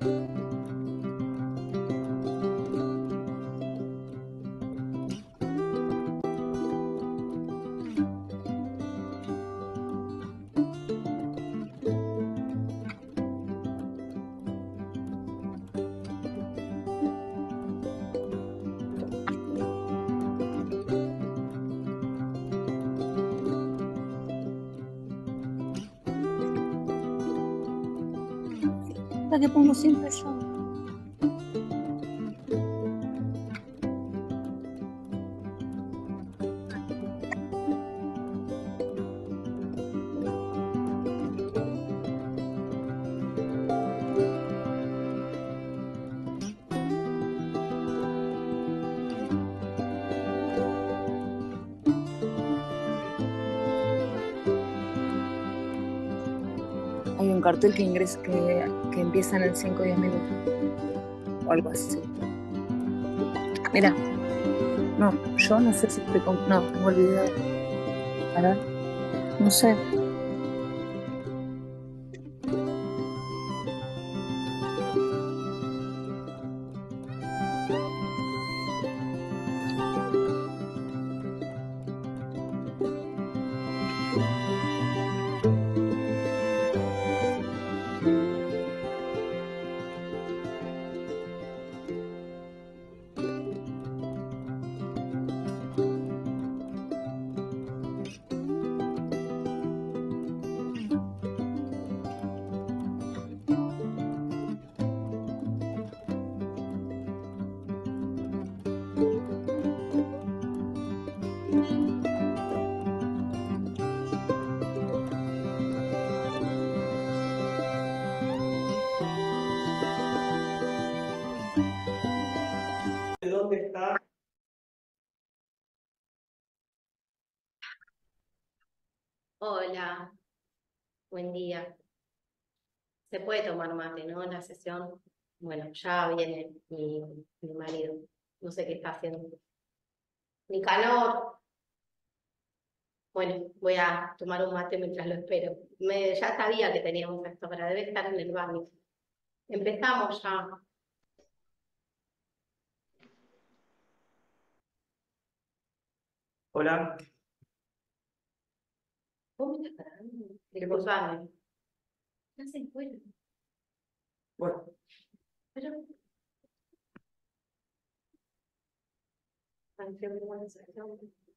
La que pongo siempre yo. Hay un cartel que ingresa que empieza en 5 o 10 minutos. O algo así. Mira. No, yo no sé si estoy con... No, tengo el video. A ver. No sé. ¿Dónde está? Hola, buen día. Se puede tomar mate, ¿no? En la sesión. Bueno, ya viene mi marido. No sé qué está haciendo. Nicanor. Bueno, voy a tomar un mate mientras lo espero. Ya sabía que teníamos esto, pero debe estar en el baño. Empezamos ya. Hola. ¿Cómo me estás parando? Disculpame. ¿Qué haces fuera? Bueno, Pero... pareció muy buena sensación.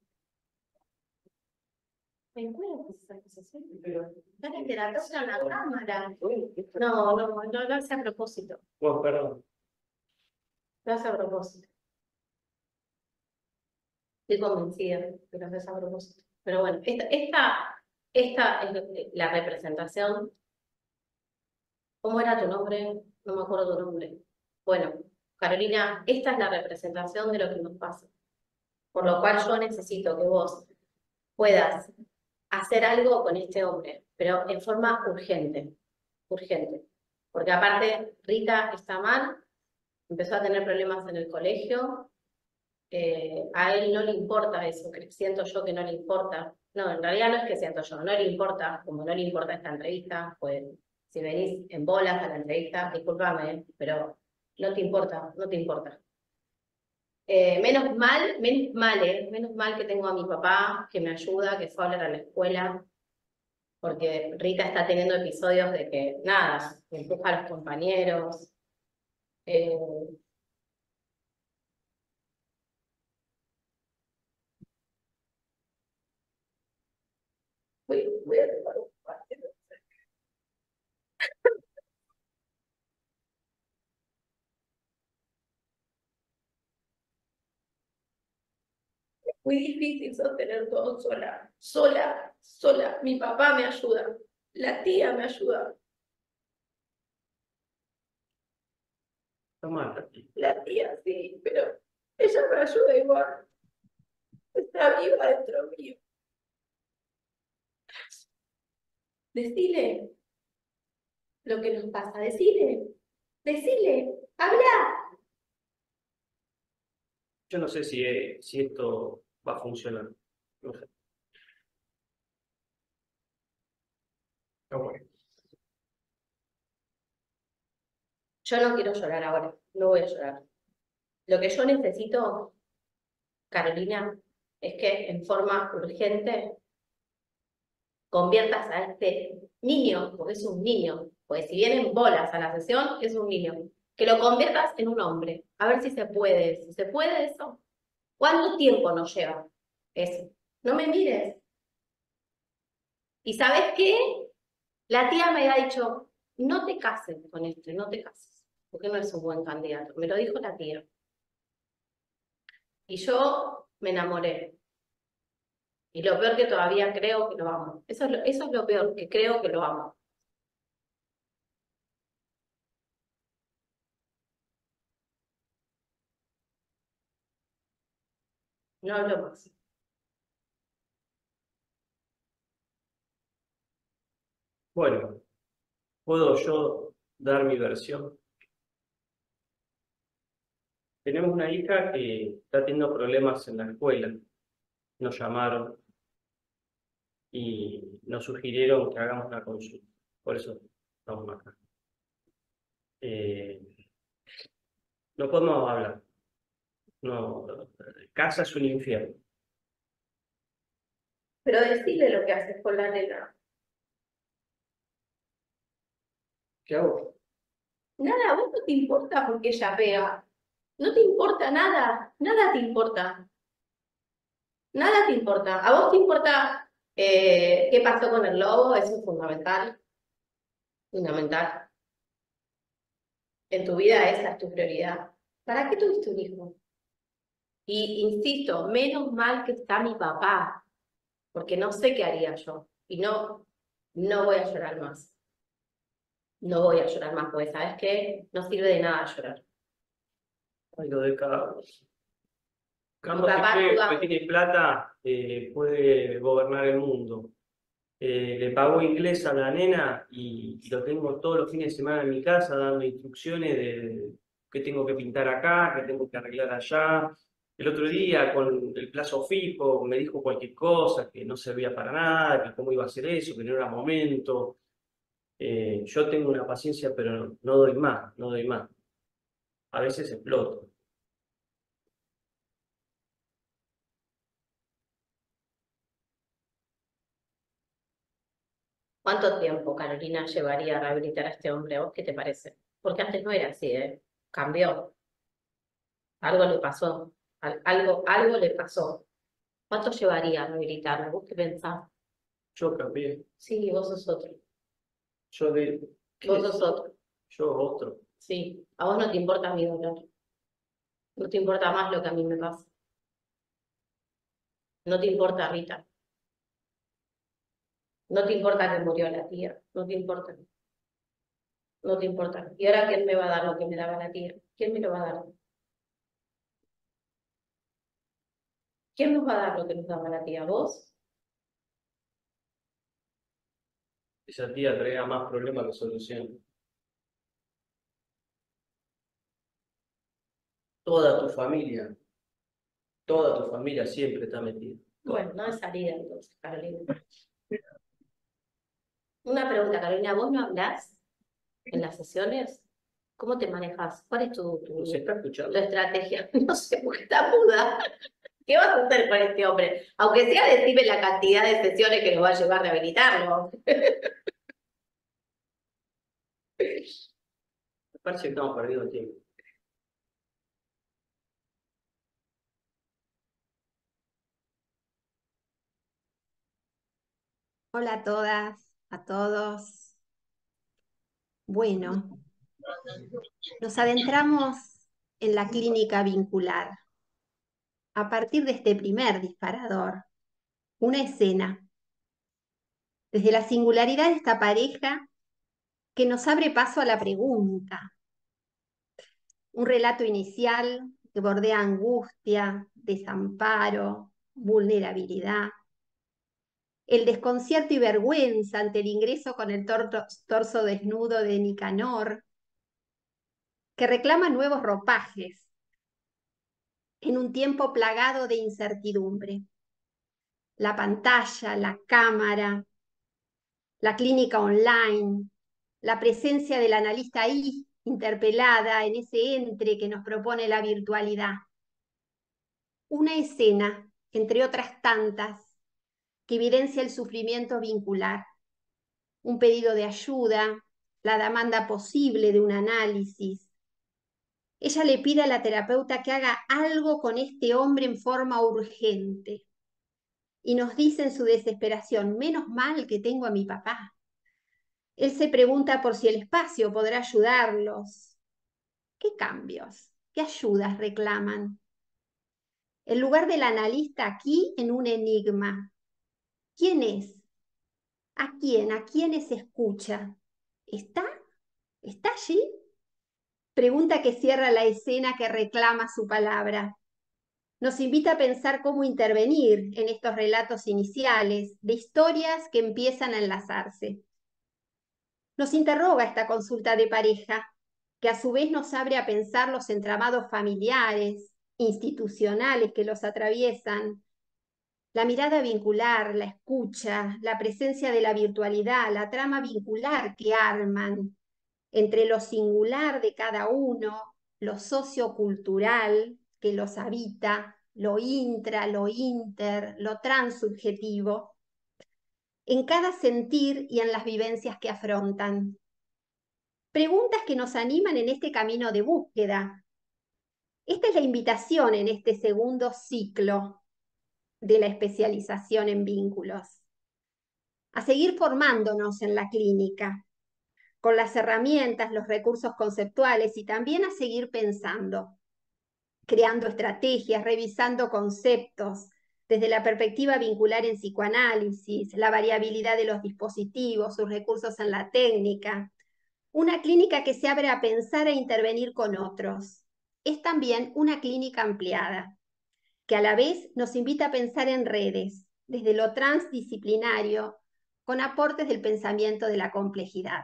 Me encuentro con esa sensación. pero... Dale, te la toca en la cámara. No lo hace a propósito. Bueno, perdón. Lo hace a propósito. Estoy convencida que lo hace a propósito. Pero bueno, esta es la representación. ¿Cómo era tu nombre? No me acuerdo tu nombre. Bueno, Carolina, esta es la representación de lo que nos pasa. Por lo cual yo necesito que vos puedas hacer algo con este hombre, pero en forma urgente. Urgente. Porque aparte, Rita está mal, empezó a tener problemas en el colegio. A él no le importa eso, siento yo que no le importa. No, en realidad no es que siento yo, no le importa, como no le importa esta entrevista, pues si venís en bolas a la entrevista, discúlpame, pero no te importa, no te importa. Menos mal que tengo a mi papá que me ayuda, que fue a hablar a la escuela, porque Rita está teniendo episodios de que, nada, empuja a los compañeros. eh, voy a tomar un mate. Muy difícil sostener todo sola. Mi papá me ayuda, la tía me ayuda. Está mal. La tía sí, pero ella me ayuda igual. Está viva dentro mío. Decile lo que nos pasa, decile, habla. Yo no sé si esto va a funcionar. No sé. Pero bueno. Yo no quiero llorar ahora, no voy a llorar. Lo que yo necesito, Carolina, es que en forma urgente conviertas a este niño, porque es un niño, pues si vienen bolas a la sesión, es un niño, que lo conviertas en un hombre. A ver si se puede eso. ¿Cuánto tiempo nos lleva eso? No me mires. ¿Y sabes qué? La tía me ha dicho, no te cases con este, no te cases, porque no es un buen candidato. Me lo dijo la tía. Y yo me enamoré. Y lo peor que todavía creo que lo amo. Eso es lo peor, que creo que lo amo. No hablo más. Bueno, ¿puedo yo dar mi versión? Tenemos una hija que está teniendo problemas en la escuela. Nos llamaron y nos sugirieron que hagamos una consulta. Por eso estamos acá. Eh, no podemos hablar. No, casa es un infierno. Pero decile lo que haces con la nena. ¿Qué hago? Nada, a vos no te importa porque ella pega. No te importa nada, nada te importa. Nada te importa. ¿A vos te importa qué pasó con el lobo? Eso es fundamental. Fundamental. En tu vida esa es tu prioridad. ¿Para qué tuviste un hijo? Y insisto, menos mal que está mi papá, porque no sé qué haría yo. Y no voy a llorar más. No voy a llorar más, porque ¿sabes qué? No sirve de nada llorar. Ay, lo de Carlos. Mi Carlos se papá cree actúa. que tiene plata, puede gobernar el mundo. Le pagó inglés a la nena y lo tengo todos los fines de semana en mi casa dando instrucciones de qué tengo que pintar acá, qué tengo que arreglar allá. El otro día, con el plazo fijo, me dijo cualquier cosa, que no servía para nada, que cómo iba a hacer eso, que no era momento. Yo tengo una paciencia, pero no doy más, no doy más. A veces exploto. ¿Cuánto tiempo, Carolina, llevaría a rehabilitar a este hombre? ¿A vos qué te parece? Porque antes no era así, ¿eh? Cambió. Algo le pasó. Algo le pasó. ¿Cuánto llevaría a rehabilitarlo? ¿Vos qué pensás? Yo cambié. Sí, vos sos otro. Yo de... Vos ¿Qué? sos otro. Yo otro. Sí. A vos no te importa mi dolor. No te importa más lo que a mí me pasa. No te importa Rita. No te importa que murió la tía. No te importa. No te importa. ¿Y ahora quién me va a dar lo que me daba la tía? ¿Quién me lo va a dar? ¿Quién nos va a dar lo que nos daba la tía? ¿Vos? Esa tía traía más problemas que soluciones. Toda tu familia siempre está metida. Bueno, no es salida entonces, Carolina. Una pregunta, Carolina, ¿vos no hablás en las sesiones? ¿Cómo te manejas? ¿Cuál es ¿Se está tu escuchando? estrategia? No sé, porque está muda. ¿Qué vas a hacer con este hombre? Aunque sea, decime la cantidad de sesiones que nos va a llevar a rehabilitarlo. Me parece que estamos perdiendo el tiempo. Hola a todas, a todos. Bueno, nos adentramos en la clínica vincular. A partir de este primer disparador, una escena, desde la singularidad de esta pareja que nos abre paso a la pregunta. Un relato inicial que bordea angustia, desamparo, vulnerabilidad, el desconcierto y vergüenza ante el ingreso con el torso desnudo de Nicanor, que reclama nuevos ropajes en un tiempo plagado de incertidumbre. La pantalla, la cámara, la clínica online, la presencia del analista ahí, interpelada en ese entre que nos propone la virtualidad. Una escena, entre otras tantas, que evidencia el sufrimiento vincular, un pedido de ayuda, la demanda posible de un análisis. Ella le pide a la terapeuta que haga algo con este hombre en forma urgente. Y nos dice en su desesperación, menos mal que tengo a mi papá. Él se pregunta por si el espacio podrá ayudarlos. ¿Qué cambios? ¿Qué ayudas reclaman? El lugar del analista aquí en un enigma. ¿Quién es? ¿A quién? ¿A quiénes escucha? ¿Está? ¿Está allí? Pregunta que cierra la escena que reclama su palabra. Nos invita a pensar cómo intervenir en estos relatos iniciales de historias que empiezan a enlazarse. Nos interroga esta consulta de pareja, que a su vez nos abre a pensar los entramados familiares, institucionales que los atraviesan, la mirada vincular, la escucha, la presencia de la virtualidad, la trama vincular que arman entre lo singular de cada uno, lo sociocultural que los habita, lo intra, lo inter, lo transsubjetivo, en cada sentir y en las vivencias que afrontan. Preguntas que nos animan en este camino de búsqueda. Esta es la invitación en este segundo ciclo de la especialización en vínculos, a seguir formándonos en la clínica, con las herramientas, los recursos conceptuales y también a seguir pensando, creando estrategias, revisando conceptos desde la perspectiva vincular en psicoanálisis, la variabilidad de los dispositivos, sus recursos en la técnica. Una clínica que se abre a pensar e intervenir con otros. Es también una clínica ampliada, que a la vez nos invita a pensar en redes, desde lo transdisciplinario, con aportes del pensamiento de la complejidad.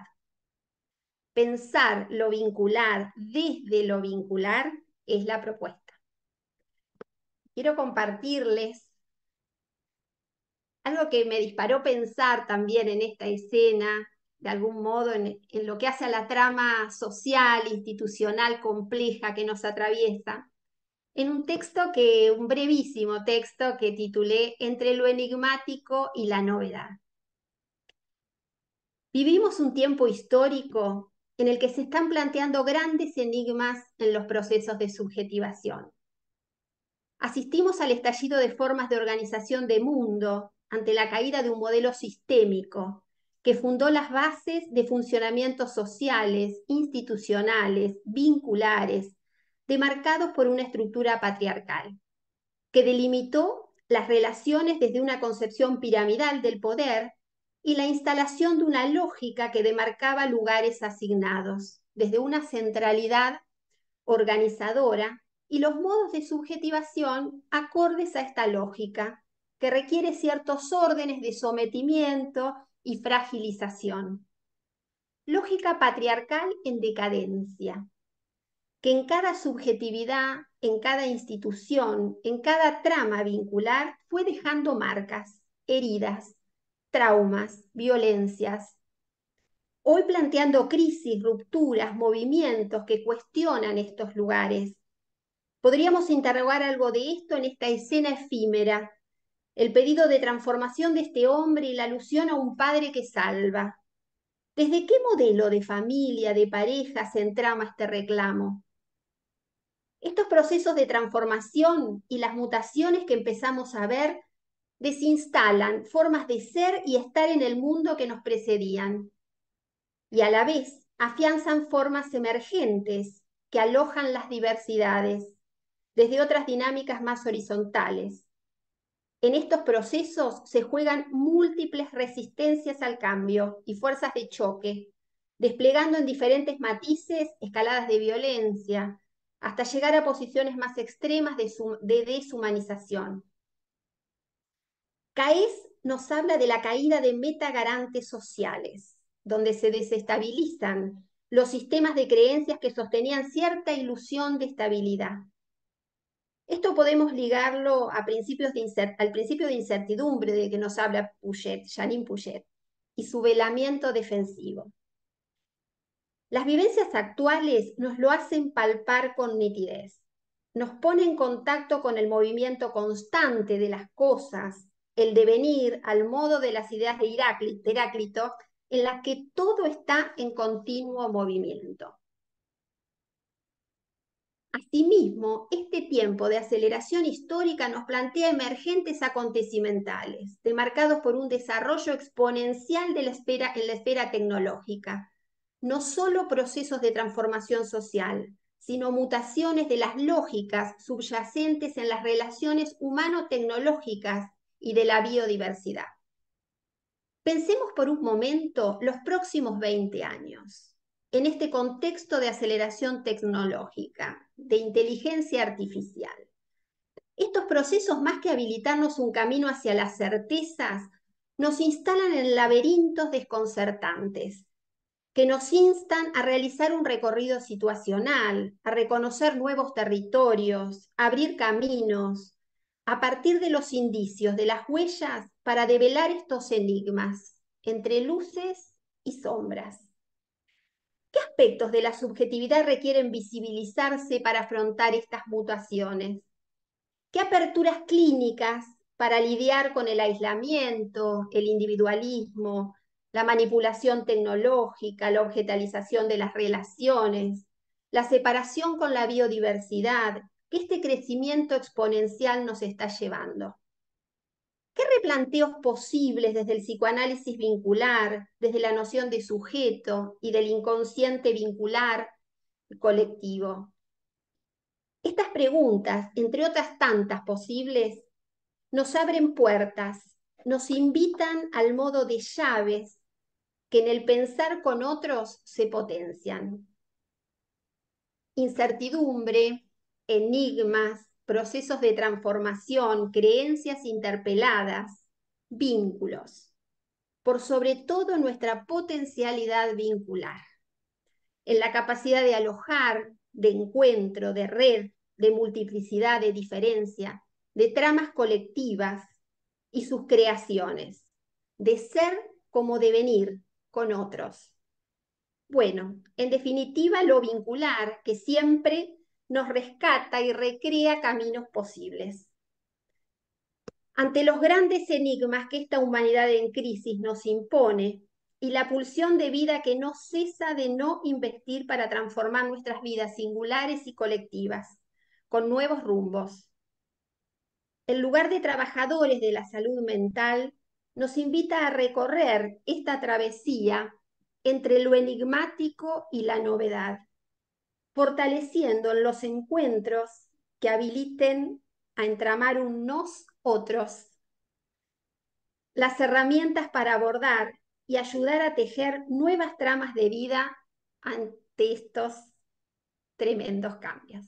Pensar lo vincular desde lo vincular es la propuesta. Quiero compartirles algo que me disparó pensar también en esta escena, de algún modo en lo que hace a la trama social, institucional compleja que nos atraviesa, en un brevísimo texto que titulé Entre lo enigmático y la novedad. Vivimos un tiempo histórico en el que se están planteando grandes enigmas en los procesos de subjetivación. Asistimos al estallido de formas de organización de mundo ante la caída de un modelo sistémico que fundó las bases de funcionamientos sociales, institucionales, vinculares, demarcados por una estructura patriarcal, que delimitó las relaciones desde una concepción piramidal del poder y la instalación de una lógica que demarcaba lugares asignados, desde una centralidad organizadora y los modos de subjetivación acordes a esta lógica, que requiere ciertos órdenes de sometimiento y fragilización. Lógica patriarcal en decadencia, que en cada subjetividad, en cada institución, en cada trama vincular, fue dejando marcas, heridas, traumas, violencias. Hoy planteando crisis, rupturas, movimientos que cuestionan estos lugares. Podríamos interrogar algo de esto en esta escena efímera, el pedido de transformación de este hombre y la alusión a un padre que salva. ¿Desde qué modelo de familia, de pareja se entrama este reclamo? Estos procesos de transformación y las mutaciones que empezamos a ver desinstalan formas de ser y estar en el mundo que nos precedían, y a la vez afianzan formas emergentes que alojan las diversidades desde otras dinámicas más horizontales. En estos procesos se juegan múltiples resistencias al cambio y fuerzas de choque, desplegando en diferentes matices escaladas de violencia, hasta llegar a posiciones más extremas de deshumanización. Caes nos habla de la caída de metagarantes sociales, donde se desestabilizan los sistemas de creencias que sostenían cierta ilusión de estabilidad. Esto podemos ligarlo al principio de incertidumbre de que nos habla Janine Puget, y su velamiento defensivo. Las vivencias actuales nos lo hacen palpar con nitidez. Nos pone en contacto con el movimiento constante de las cosas, el devenir al modo de las ideas de Heráclito, en las que todo está en continuo movimiento. Asimismo, este tiempo de aceleración histórica nos plantea emergentes acontecimentales, demarcados por un desarrollo exponencial en la esfera tecnológica. No solo procesos de transformación social, sino mutaciones de las lógicas subyacentes en las relaciones humano-tecnológicas y de la biodiversidad. Pensemos por un momento los próximos 20 años, en este contexto de aceleración tecnológica, de inteligencia artificial. Estos procesos, más que habilitarnos un camino hacia las certezas, nos instalan en laberintos desconcertantes, que nos instan a realizar un recorrido situacional, a reconocer nuevos territorios, a abrir caminos, a partir de los indicios, de las huellas, para develar estos enigmas, entre luces y sombras. ¿Qué aspectos de la subjetividad requieren visibilizarse para afrontar estas mutaciones? ¿Qué aperturas clínicas para lidiar con el aislamiento, el individualismo, la manipulación tecnológica, la objetalización de las relaciones, la separación con la biodiversidad que este crecimiento exponencial nos está llevando? ¿Qué replanteos posibles desde el psicoanálisis vincular, desde la noción de sujeto y del inconsciente vincular colectivo? Estas preguntas, entre otras tantas posibles, nos abren puertas, nos invitan al modo de llaves que en el pensar con otros se potencian. Incertidumbre, enigmas, procesos de transformación, creencias interpeladas, vínculos. Por sobre todo nuestra potencialidad vincular, en la capacidad de alojar, de encuentro, de red, de multiplicidad, de diferencia, de tramas colectivas y sus creaciones, de ser como devenir con otros. Bueno, en definitiva, lo vincular que siempre nos rescata y recrea caminos posibles. Ante los grandes enigmas que esta humanidad en crisis nos impone y la pulsión de vida que no cesa de no investir para transformar nuestras vidas singulares y colectivas, con nuevos rumbos, el lugar de trabajadores de la salud mental nos invita a recorrer esta travesía entre lo enigmático y la novedad, fortaleciendo en los encuentros que habiliten a entramar un nos-otros, las herramientas para abordar y ayudar a tejer nuevas tramas de vida ante estos tremendos cambios.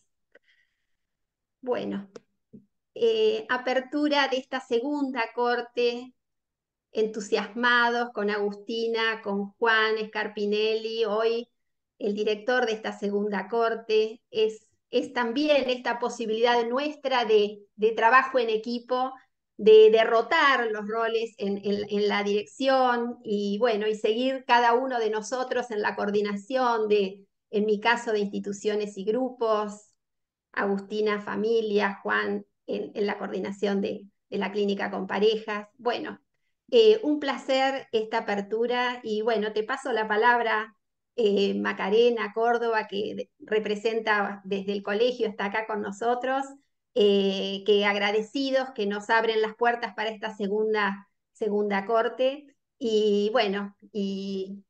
Bueno, apertura de esta segunda corte, entusiasmados con Agustina, con Juan Scarpinelli, hoy el director de esta segunda corte, es también esta posibilidad nuestra de trabajo en equipo, de derrotar los roles en la dirección y bueno, y seguir cada uno de nosotros en la coordinación de, en mi caso, de instituciones y grupos, Agustina, familia, Juan, en la coordinación de la clínica con parejas. Bueno, un placer esta apertura y bueno, te paso la palabra, Macarena Córdoba, que representa desde el colegio, está acá con nosotros, que agradecidos que nos abren las puertas para esta segunda corte y bueno, y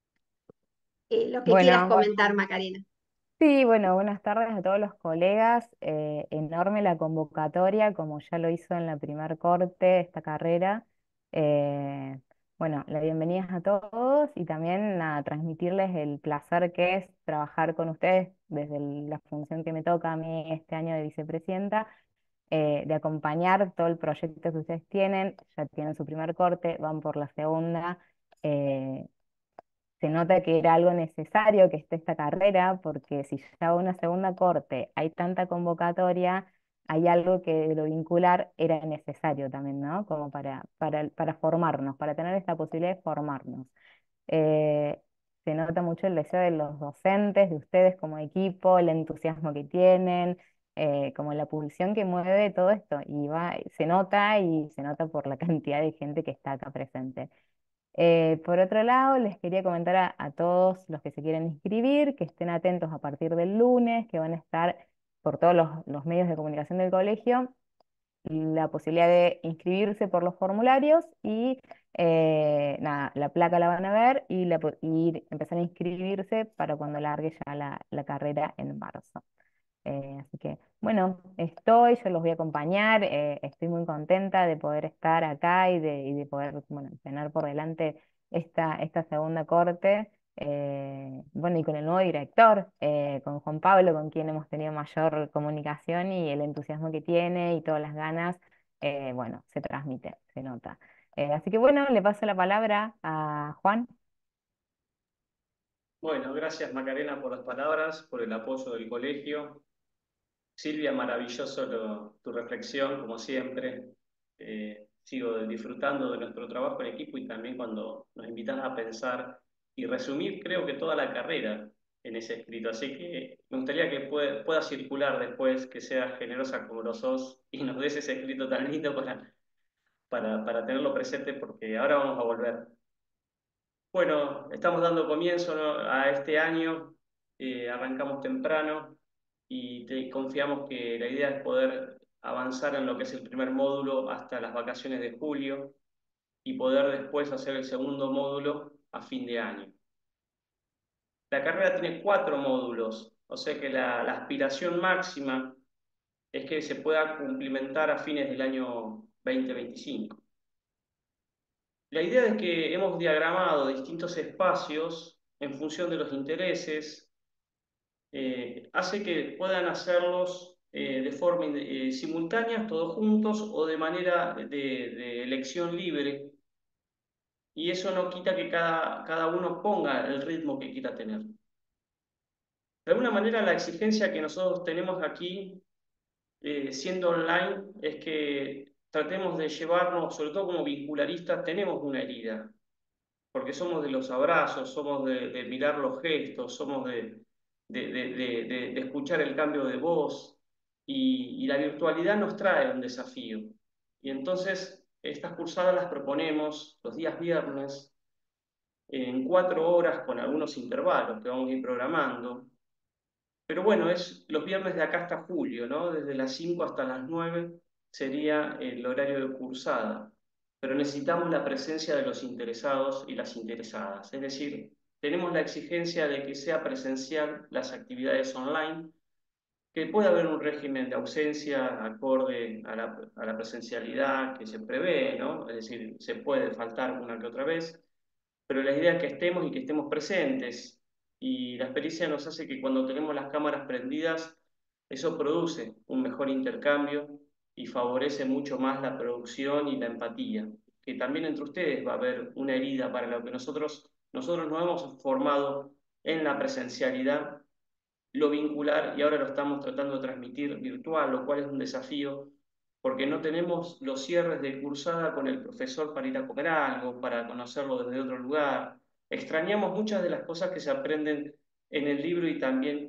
lo que quieras Bueno, comentar, Macarena. sí, bueno, buenas tardes a todos los colegas. Enorme la convocatoria, como ya lo hizo en la primer corte esta carrera. Eh, bueno, la bienvenida a todos y también a transmitirles el placer que es trabajar con ustedes desde la función que me toca a mí este año de vicepresidenta, de acompañar todo el proyecto que ustedes tienen. Ya tienen su primer corte, van por la segunda. eh, Se nota que era algo necesario que esté esta carrera, porque si ya va una segunda corte, hay tanta convocatoria, hay algo que de lo vincular era necesario también, ¿no? Como para formarnos, para tener esta posibilidad de formarnos. Eh, se nota mucho el deseo de los docentes, de ustedes como equipo, el entusiasmo que tienen, como la pulsión que mueve todo esto, y se nota por la cantidad de gente que está acá presente. Por otro lado, les quería comentar a todos los que se quieren inscribir, que estén atentos a partir del lunes, que van a estar por todos los medios de comunicación del colegio, la posibilidad de inscribirse por los formularios y nada, la placa la van a ver y empezar a inscribirse para cuando largue ya la carrera en marzo. Así que, bueno, yo los voy a acompañar, estoy muy contenta de poder estar acá y de poder, bueno, tener por delante esta segunda corte, bueno, y con el nuevo director, con Juan Pablo, con quien hemos tenido mayor comunicación y el entusiasmo que tiene y todas las ganas, bueno, se transmite, se nota. Así que, bueno, le paso la palabra a Juan. Bueno, gracias Macarena por las palabras, por el apoyo del colegio. Silvia, maravilloso tu reflexión, como siempre. Sigo disfrutando de nuestro trabajo en equipo y también cuando nos invitas a pensar y resumir, creo que toda la carrera en ese escrito. Así que me gustaría que pueda circular después, que seas generosa como lo sos y nos des ese escrito tan lindo para tenerlo presente, porque ahora vamos a volver. Bueno, estamos dando comienzo, ¿no?, a este año, arrancamos temprano y confiamos que la idea es poder avanzar en lo que es el primer módulo hasta las vacaciones de julio y poder después hacer el segundo módulo a fin de año. La carrera tiene 4 módulos, o sea que la aspiración máxima es que se pueda cumplimentar a fines del año 2025. La idea es que hemos diagramado distintos espacios en función de los intereses, hace que puedan hacerlos de forma simultánea, todos juntos, o de manera de elección libre, y eso no quita que cada uno ponga el ritmo que quiera tener. De alguna manera, la exigencia que nosotros tenemos aquí, siendo online, es que tratemos de llevarnos, sobre todo como vincularistas, tenemos una herida, porque somos de los abrazos, somos de mirar los gestos, somos de escuchar el cambio de voz, y la virtualidad nos trae un desafío. Y entonces estas cursadas las proponemos los días viernes, en 4 horas con algunos intervalos que vamos a ir programando. Pero bueno, es los viernes de acá hasta julio, ¿no? Desde las 5 hasta las 9 sería el horario de cursada. Pero necesitamos la presencia de los interesados y las interesadas. Es decir, tenemos la exigencia de que sea presencial las actividades online, que pueda haber un régimen de ausencia acorde a la presencialidad que se prevé, ¿no? Es decir, se puede faltar una que otra vez, pero la idea es que estemos y que estemos presentes. Y la experiencia nos hace que cuando tenemos las cámaras prendidas, eso produce un mejor intercambio y favorece mucho más la producción y la empatía, que también entre ustedes va a haber una herida para lo que nosotros nos hemos formado en la presencialidad, lo vincular, y ahora lo estamos tratando de transmitir virtual, lo cual es un desafío, porque no tenemos los cierres de cursada con el profesor para ir a comer algo, para conocerlo desde otro lugar. Extrañamos muchas de las cosas que se aprenden en el libro y también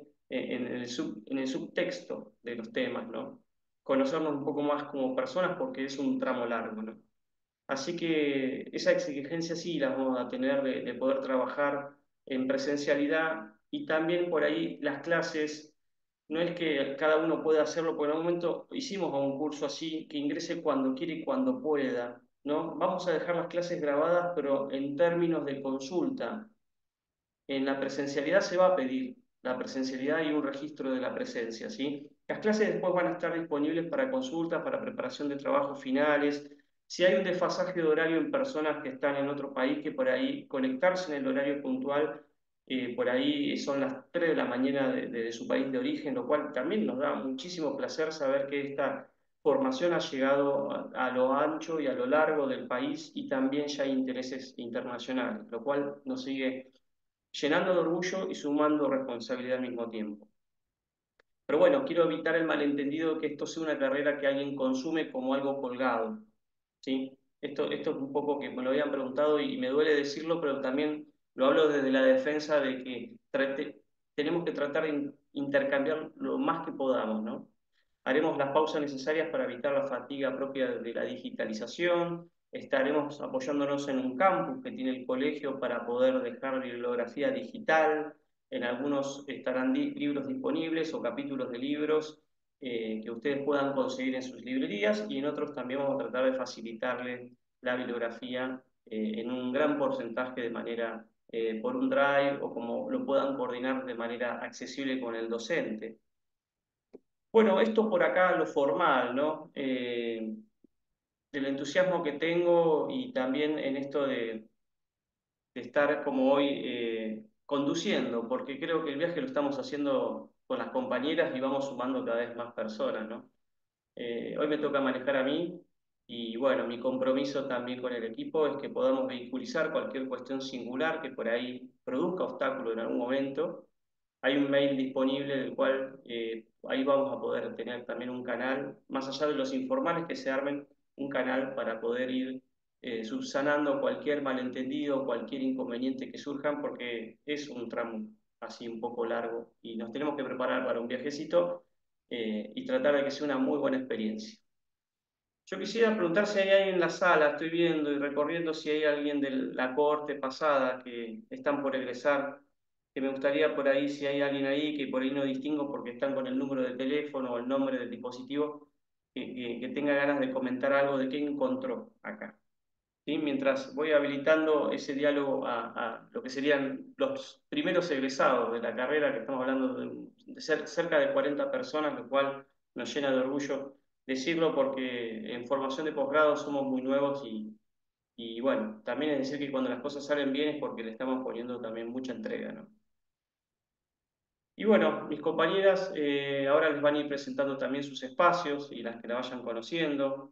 en el subtexto de los temas, ¿no? Conocernos un poco más como personas porque es un tramo largo, ¿no? Así que esa exigencia sí la vamos a tener de poder trabajar en presencialidad, y también por ahí las clases, no es que cada uno pueda hacerlo, porque en un momento hicimos un curso así, que ingrese cuando quiere y cuando pueda, ¿no? Vamos a dejar las clases grabadas, pero en términos de consulta. En la presencialidad se va a pedir la presencialidad y un registro de la presencia, ¿sí? Las clases después van a estar disponibles para consultas, para preparación de trabajos finales. Si hay un desfasaje de horario en personas que están en otro país, que por ahí conectarse en el horario puntual, por ahí son las 3 de la mañana de su país de origen, lo cual también nos da muchísimo placer saber que esta formación ha llegado a lo ancho y a lo largo del país, y también ya hay intereses internacionales, lo cual nos sigue llenando de orgullo y sumando responsabilidad al mismo tiempo. Pero bueno, quiero evitar el malentendido de que esto sea una carrera que alguien consume como algo colgado, ¿sí? Esto es un poco que me lo habían preguntado y me duele decirlo, pero también Lo hablo desde la defensa de que tenemos que tratar de intercambiar lo más que podamos, ¿no? Haremos las pausas necesarias para evitar la fatiga propia de la digitalización. Estaremos apoyándonos en un campus que tiene el colegio para poder dejar bibliografía digital. En algunos estarán libros disponibles o capítulos de libros que ustedes puedan conseguir en sus librerías, y en otros también vamos a tratar de facilitarles la bibliografía en un gran porcentaje de manera por un drive, o como lo puedan coordinar de manera accesible con el docente. Bueno, esto por acá lo formal, ¿no? Del entusiasmo que tengo, y también en esto de estar como hoy conduciendo, porque creo que el viaje lo estamos haciendo con las compañeras y vamos sumando cada vez más personas, ¿no? Hoy me toca manejar a mí, y bueno, mi compromiso también con el equipo es que podamos vehiculizar cualquier cuestión singular que por ahí produzca obstáculo en algún momento. Hay un mail disponible del cual ahí vamos a poder tener también un canal, más allá de los informales que se armen, un canal para poder ir subsanando cualquier malentendido, cualquier inconveniente que surjan, porque es un tramo así un poco largo y nos tenemos que preparar para un viajecito y tratar de que sea una muy buena experiencia. Yo quisiera preguntar si hay alguien en la sala, estoy viendo y recorriendo si hay alguien de la cohorte pasada que están por egresar, que me gustaría por ahí, si hay alguien ahí que por ahí no distingo porque están con el número de teléfono o el nombre del dispositivo, que tenga ganas de comentar algo de qué encontró acá. ¿Sí? Mientras voy habilitando ese diálogo a lo que serían los primeros egresados de la carrera, que estamos hablando de cerca de 40 personas, lo cual nos llena de orgullo decirlo, porque en formación de posgrado somos muy nuevos, y bueno, también es decir que cuando las cosas salen bien es porque le estamos poniendo también mucha entrega, ¿no? Y bueno, mis compañeras ahora les van a ir presentando también sus espacios y las que la vayan conociendo.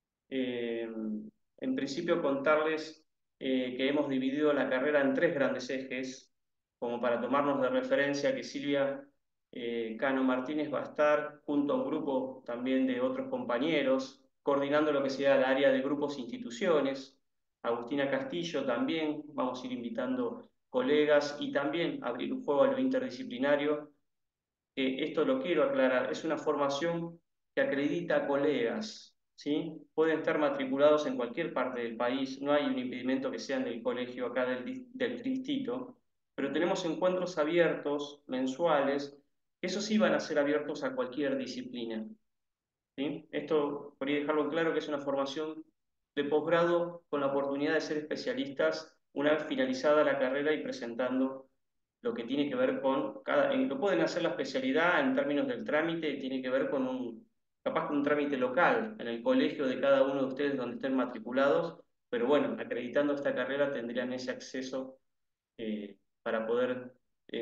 En principio contarles que hemos dividido la carrera en tres grandes ejes, como para tomarnos de referencia que Silvia Cano Martínez va a estar junto a un grupo también de otros compañeros, coordinando lo que sea el área de grupos e instituciones. Agustina Castillo también, vamos a ir invitando colegas y también abrir un juego a lo interdisciplinario. Esto lo quiero aclarar, es una formación que acredita a colegas, ¿sí? Pueden estar matriculados en cualquier parte del país, no hay un impedimento que sean del colegio acá del distrito, pero tenemos encuentros abiertos, mensuales, que esos sí van a ser abiertos a cualquier disciplina, ¿sí? Esto, por ahí dejarlo claro, que es una formación de posgrado con la oportunidad de ser especialistas una vez finalizada la carrera y presentando lo que tiene que ver con lo pueden hacer la especialidad en términos del trámite, tiene que ver con capaz con un trámite local en el colegio de cada uno de ustedes donde estén matriculados, pero bueno, acreditando esta carrera tendrían ese acceso para poder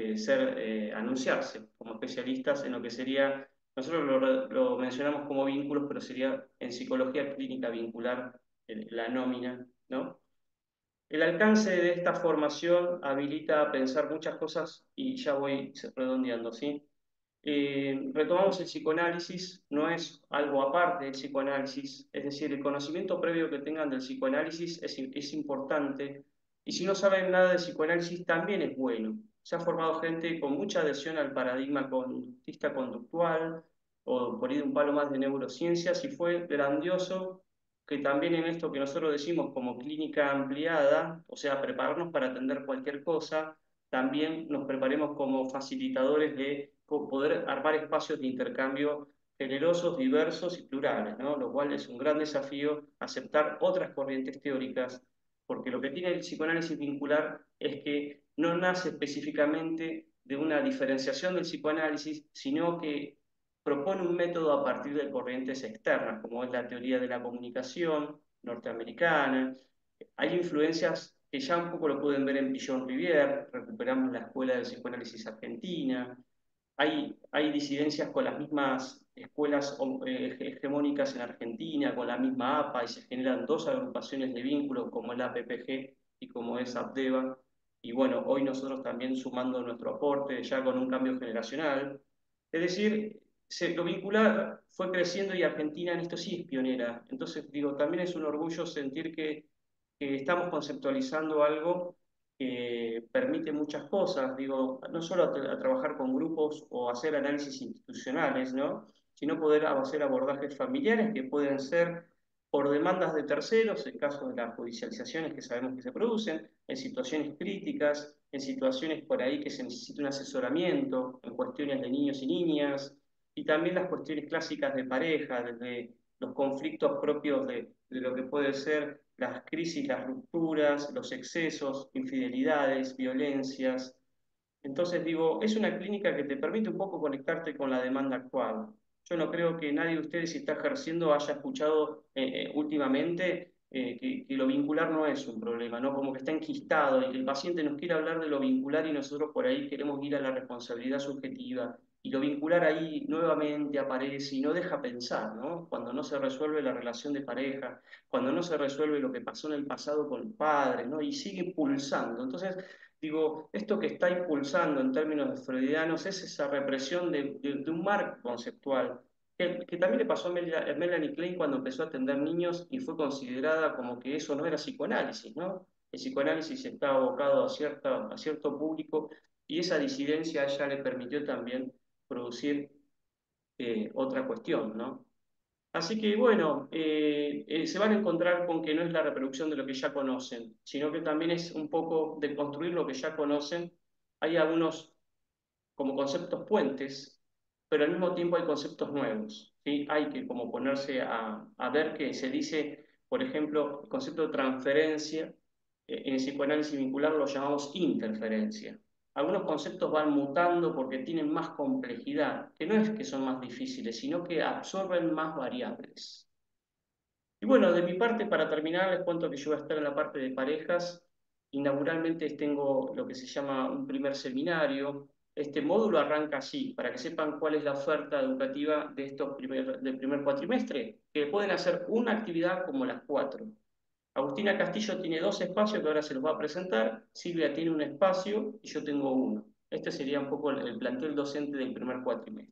anunciarse como especialistas en lo que sería, nosotros lo mencionamos como vínculos, pero sería en psicología clínica vincular la nómina, ¿no? El alcance de esta formación habilita a pensar muchas cosas, y ya voy redondeando, ¿sí? Retomamos el psicoanálisis, no es algo aparte del psicoanálisis, es decir, el conocimiento previo que tengan del psicoanálisis es importante, y si no saben nada de psicoanálisis también es bueno. Se ha formado gente con mucha adhesión al paradigma conductista conductual, o por ahí un palo más de neurociencias, y fue grandioso que también en esto que nosotros decimos como clínica ampliada, o sea, prepararnos para atender cualquier cosa, también nos preparemos como facilitadores de poder armar espacios de intercambio generosos, diversos y plurales, ¿no? Lo cual es un gran desafío aceptar otras corrientes teóricas, porque lo que tiene el psicoanálisis vincular es que no nace específicamente de una diferenciación del psicoanálisis, sino que propone un método a partir de corrientes externas, como es la teoría de la comunicación norteamericana. Hay influencias que ya un poco lo pueden ver en Pillon Rivière, recuperamos la escuela del psicoanálisis argentina. Hay disidencias con las mismas escuelas hegemónicas en Argentina, con la misma APA, y se generan dos agrupaciones de vínculos, como es la PPG y como es APDEVA. Y bueno, hoy nosotros también sumando nuestro aporte, ya con un cambio generacional. Es decir, lo vincular fue creciendo, y Argentina en esto sí es pionera. Entonces, digo, también es un orgullo sentir que estamos conceptualizando algo que permite muchas cosas, digo, no solo a trabajar con grupos o hacer análisis institucionales, ¿no? Sino poder hacer abordajes familiares que pueden ser por demandas de terceros, en caso de las judicializaciones que sabemos que se producen, en situaciones críticas, en situaciones por ahí que se necesita un asesoramiento, en cuestiones de niños y niñas, y también las cuestiones clásicas de pareja, desde los conflictos propios de lo que puede ser las crisis, las rupturas, los excesos, infidelidades, violencias. Entonces digo, es una clínica que te permite un poco conectarte con la demanda actual. Yo no creo que nadie de ustedes, si está ejerciendo, haya escuchado últimamente que lo vincular no es un problema, ¿no? Como que está enquistado y que el paciente nos quiere hablar de lo vincular y nosotros por ahí queremos ir a la responsabilidad subjetiva. Y lo vincular ahí nuevamente aparece y no deja pensar, ¿no? Cuando no se resuelve la relación de pareja, cuando no se resuelve lo que pasó en el pasado con los padres, ¿no? Y sigue pulsando. Entonces, digo, esto que está impulsando en términos freudianos es esa represión de un marco conceptual, que también le pasó a Melanie Klein cuando empezó a atender niños y fue considerada como que eso no era psicoanálisis, ¿no? El psicoanálisis está abocado a cierto público y esa disidencia a ella le permitió también producir otra cuestión, ¿no? Así que bueno, se van a encontrar con que no es la reproducción de lo que ya conocen, sino que también es un poco de construir lo que ya conocen. Hay algunos como conceptos puentes, pero al mismo tiempo hay conceptos nuevos, ¿sí? Hay que como ponerse a ver que se dice, por ejemplo, el concepto de transferencia, en el psicoanálisis vincular lo llamamos interferencia. Algunos conceptos van mutando porque tienen más complejidad, que no es que son más difíciles, sino que absorben más variables. Y bueno, de mi parte, para terminar, les cuento que yo voy a estar en la parte de parejas. Inauguralmente tengo lo que se llama un primer seminario. Este módulo arranca así, para que sepan cuál es la oferta educativa de del primer cuatrimestre, que pueden hacer una actividad como las cuatro. Agustina Castillo tiene dos espacios que ahora se los va a presentar, Silvia tiene un espacio y yo tengo uno. Este sería un poco el plantel docente del primer cuatrimestre.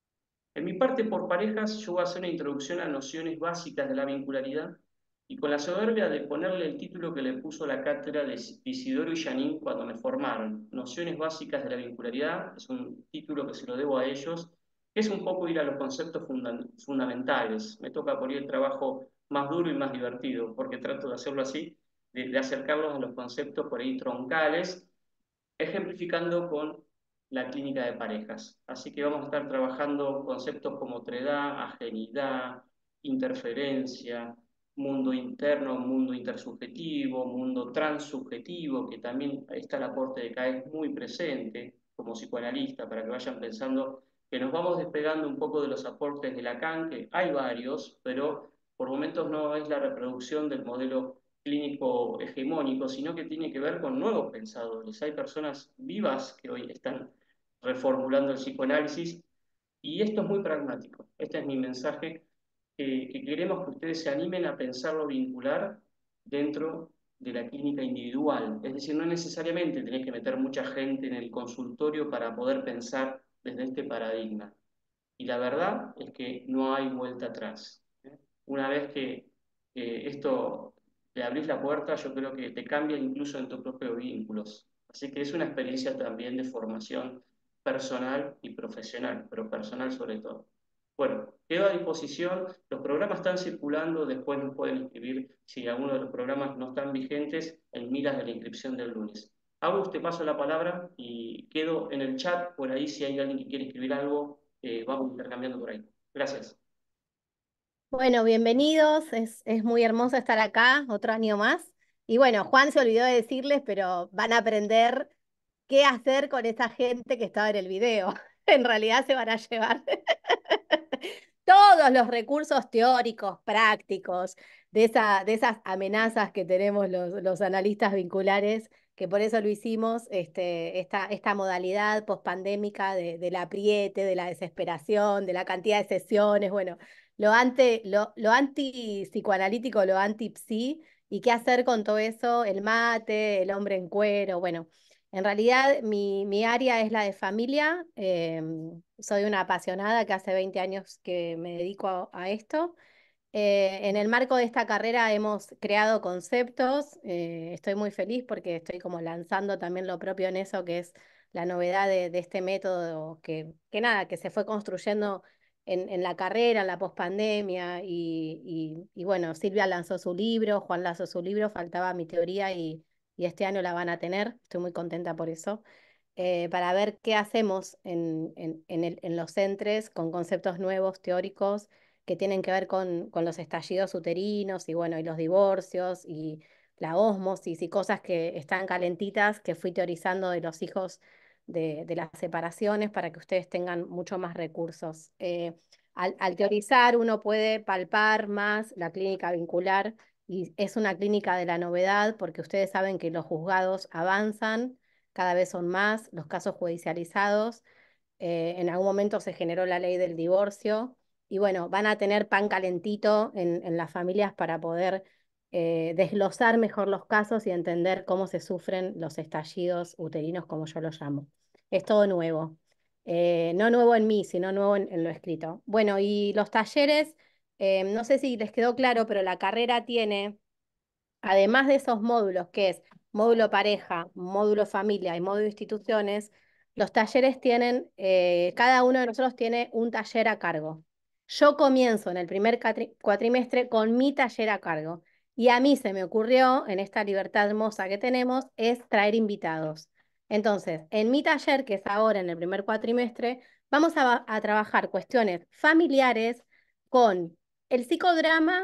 En mi parte por parejas, yo voy a hacer una introducción a nociones básicas de la vincularidad y con la soberbia de ponerle el título que le puso la cátedra de Isidoro y Janín cuando me formaron, Nociones básicas de la vincularidad, es un título que se lo debo a ellos, que es un poco ir a los conceptos fundamentales. Me toca por ahí el trabajo más duro y más divertido, porque trato de hacerlo así, de acercarlos a los conceptos por ahí troncales ejemplificando con la clínica de parejas. Así que vamos a estar trabajando conceptos como otredad, ajenidad, interferencia, mundo interno, mundo intersubjetivo, mundo transsubjetivo, que también está el aporte de CAES muy presente como psicoanalista, para que vayan pensando que nos vamos despegando un poco de los aportes de Lacan, que hay varios, pero por momentos no es la reproducción del modelo clínico hegemónico, sino que tiene que ver con nuevos pensadores. Hay personas vivas que hoy están reformulando el psicoanálisis y esto es muy pragmático. Este es mi mensaje, que queremos que ustedes se animen a pensarlo vincular dentro de la clínica individual. Es decir, no necesariamente tenés que meter mucha gente en el consultorio para poder pensar desde este paradigma. Y la verdad es que no hay vuelta atrás. Una vez que esto le abrís la puerta, yo creo que te cambia incluso en tus propios vínculos. Así que es una experiencia también de formación personal y profesional, pero personal sobre todo. Bueno, quedo a disposición. Los programas están circulando, después nos pueden inscribir si alguno de los programas no están vigentes en miras de la inscripción del lunes. Agus, te paso la palabra y quedo en el chat por ahí si hay alguien que quiere escribir algo, vamos intercambiando por ahí. Gracias. Bueno, bienvenidos, es muy hermoso estar acá, otro año más. Y bueno, Juan se olvidó de decirles, pero van a aprender qué hacer con esa gente que estaba en el video. En realidad se van a llevar todos los recursos teóricos, prácticos, de esas amenazas que tenemos los analistas vinculares, que por eso lo hicimos, esta modalidad pospandémica del apriete, de la desesperación, de la cantidad de sesiones, bueno, lo anti-psicoanalítico, lo anti-psi, y qué hacer con todo eso, el mate, el hombre en cuero, bueno. En realidad, mi área es la de familia. Soy una apasionada que hace 20 años que me dedico a esto. En el marco de esta carrera hemos creado conceptos. Estoy muy feliz porque estoy como lanzando también lo propio en eso, que es la novedad de este método que nada, que se fue construyendo en la carrera, en la pospandemia. Y bueno, Silvia lanzó su libro, Juan lanzó su libro, faltaba mi teoría y este año la van a tener. Estoy muy contenta por eso. Para ver qué hacemos en los centros con conceptos nuevos, teóricos, que tienen que ver con los estallidos uterinos y bueno, y los divorcios y la ósmosis y cosas que están calentitas que fui teorizando de los hijos de las separaciones para que ustedes tengan mucho más recursos. Al teorizar uno puede palpar más la clínica vincular y es una clínica de la novedad porque ustedes saben que los juzgados avanzan, cada vez son más los casos judicializados. En algún momento se generó la ley del divorcio y bueno, van a tener pan calentito en las familias para poder desglosar mejor los casos y entender cómo se sufren los estallidos uterinos, como yo los llamo. Es todo nuevo. No nuevo en mí, sino nuevo en lo escrito. Bueno, y los talleres, no sé si les quedó claro, pero la carrera tiene, además de esos módulos, que es módulo pareja, módulo familia y módulo instituciones, los talleres tienen, cada uno de nosotros tiene un taller a cargo. Yo comienzo en el primer cuatrimestre con mi taller a cargo y a mí se me ocurrió, en esta libertad hermosa que tenemos, es traer invitados. Entonces, en mi taller, que es ahora en el primer cuatrimestre, vamos a trabajar cuestiones familiares con el psicodrama,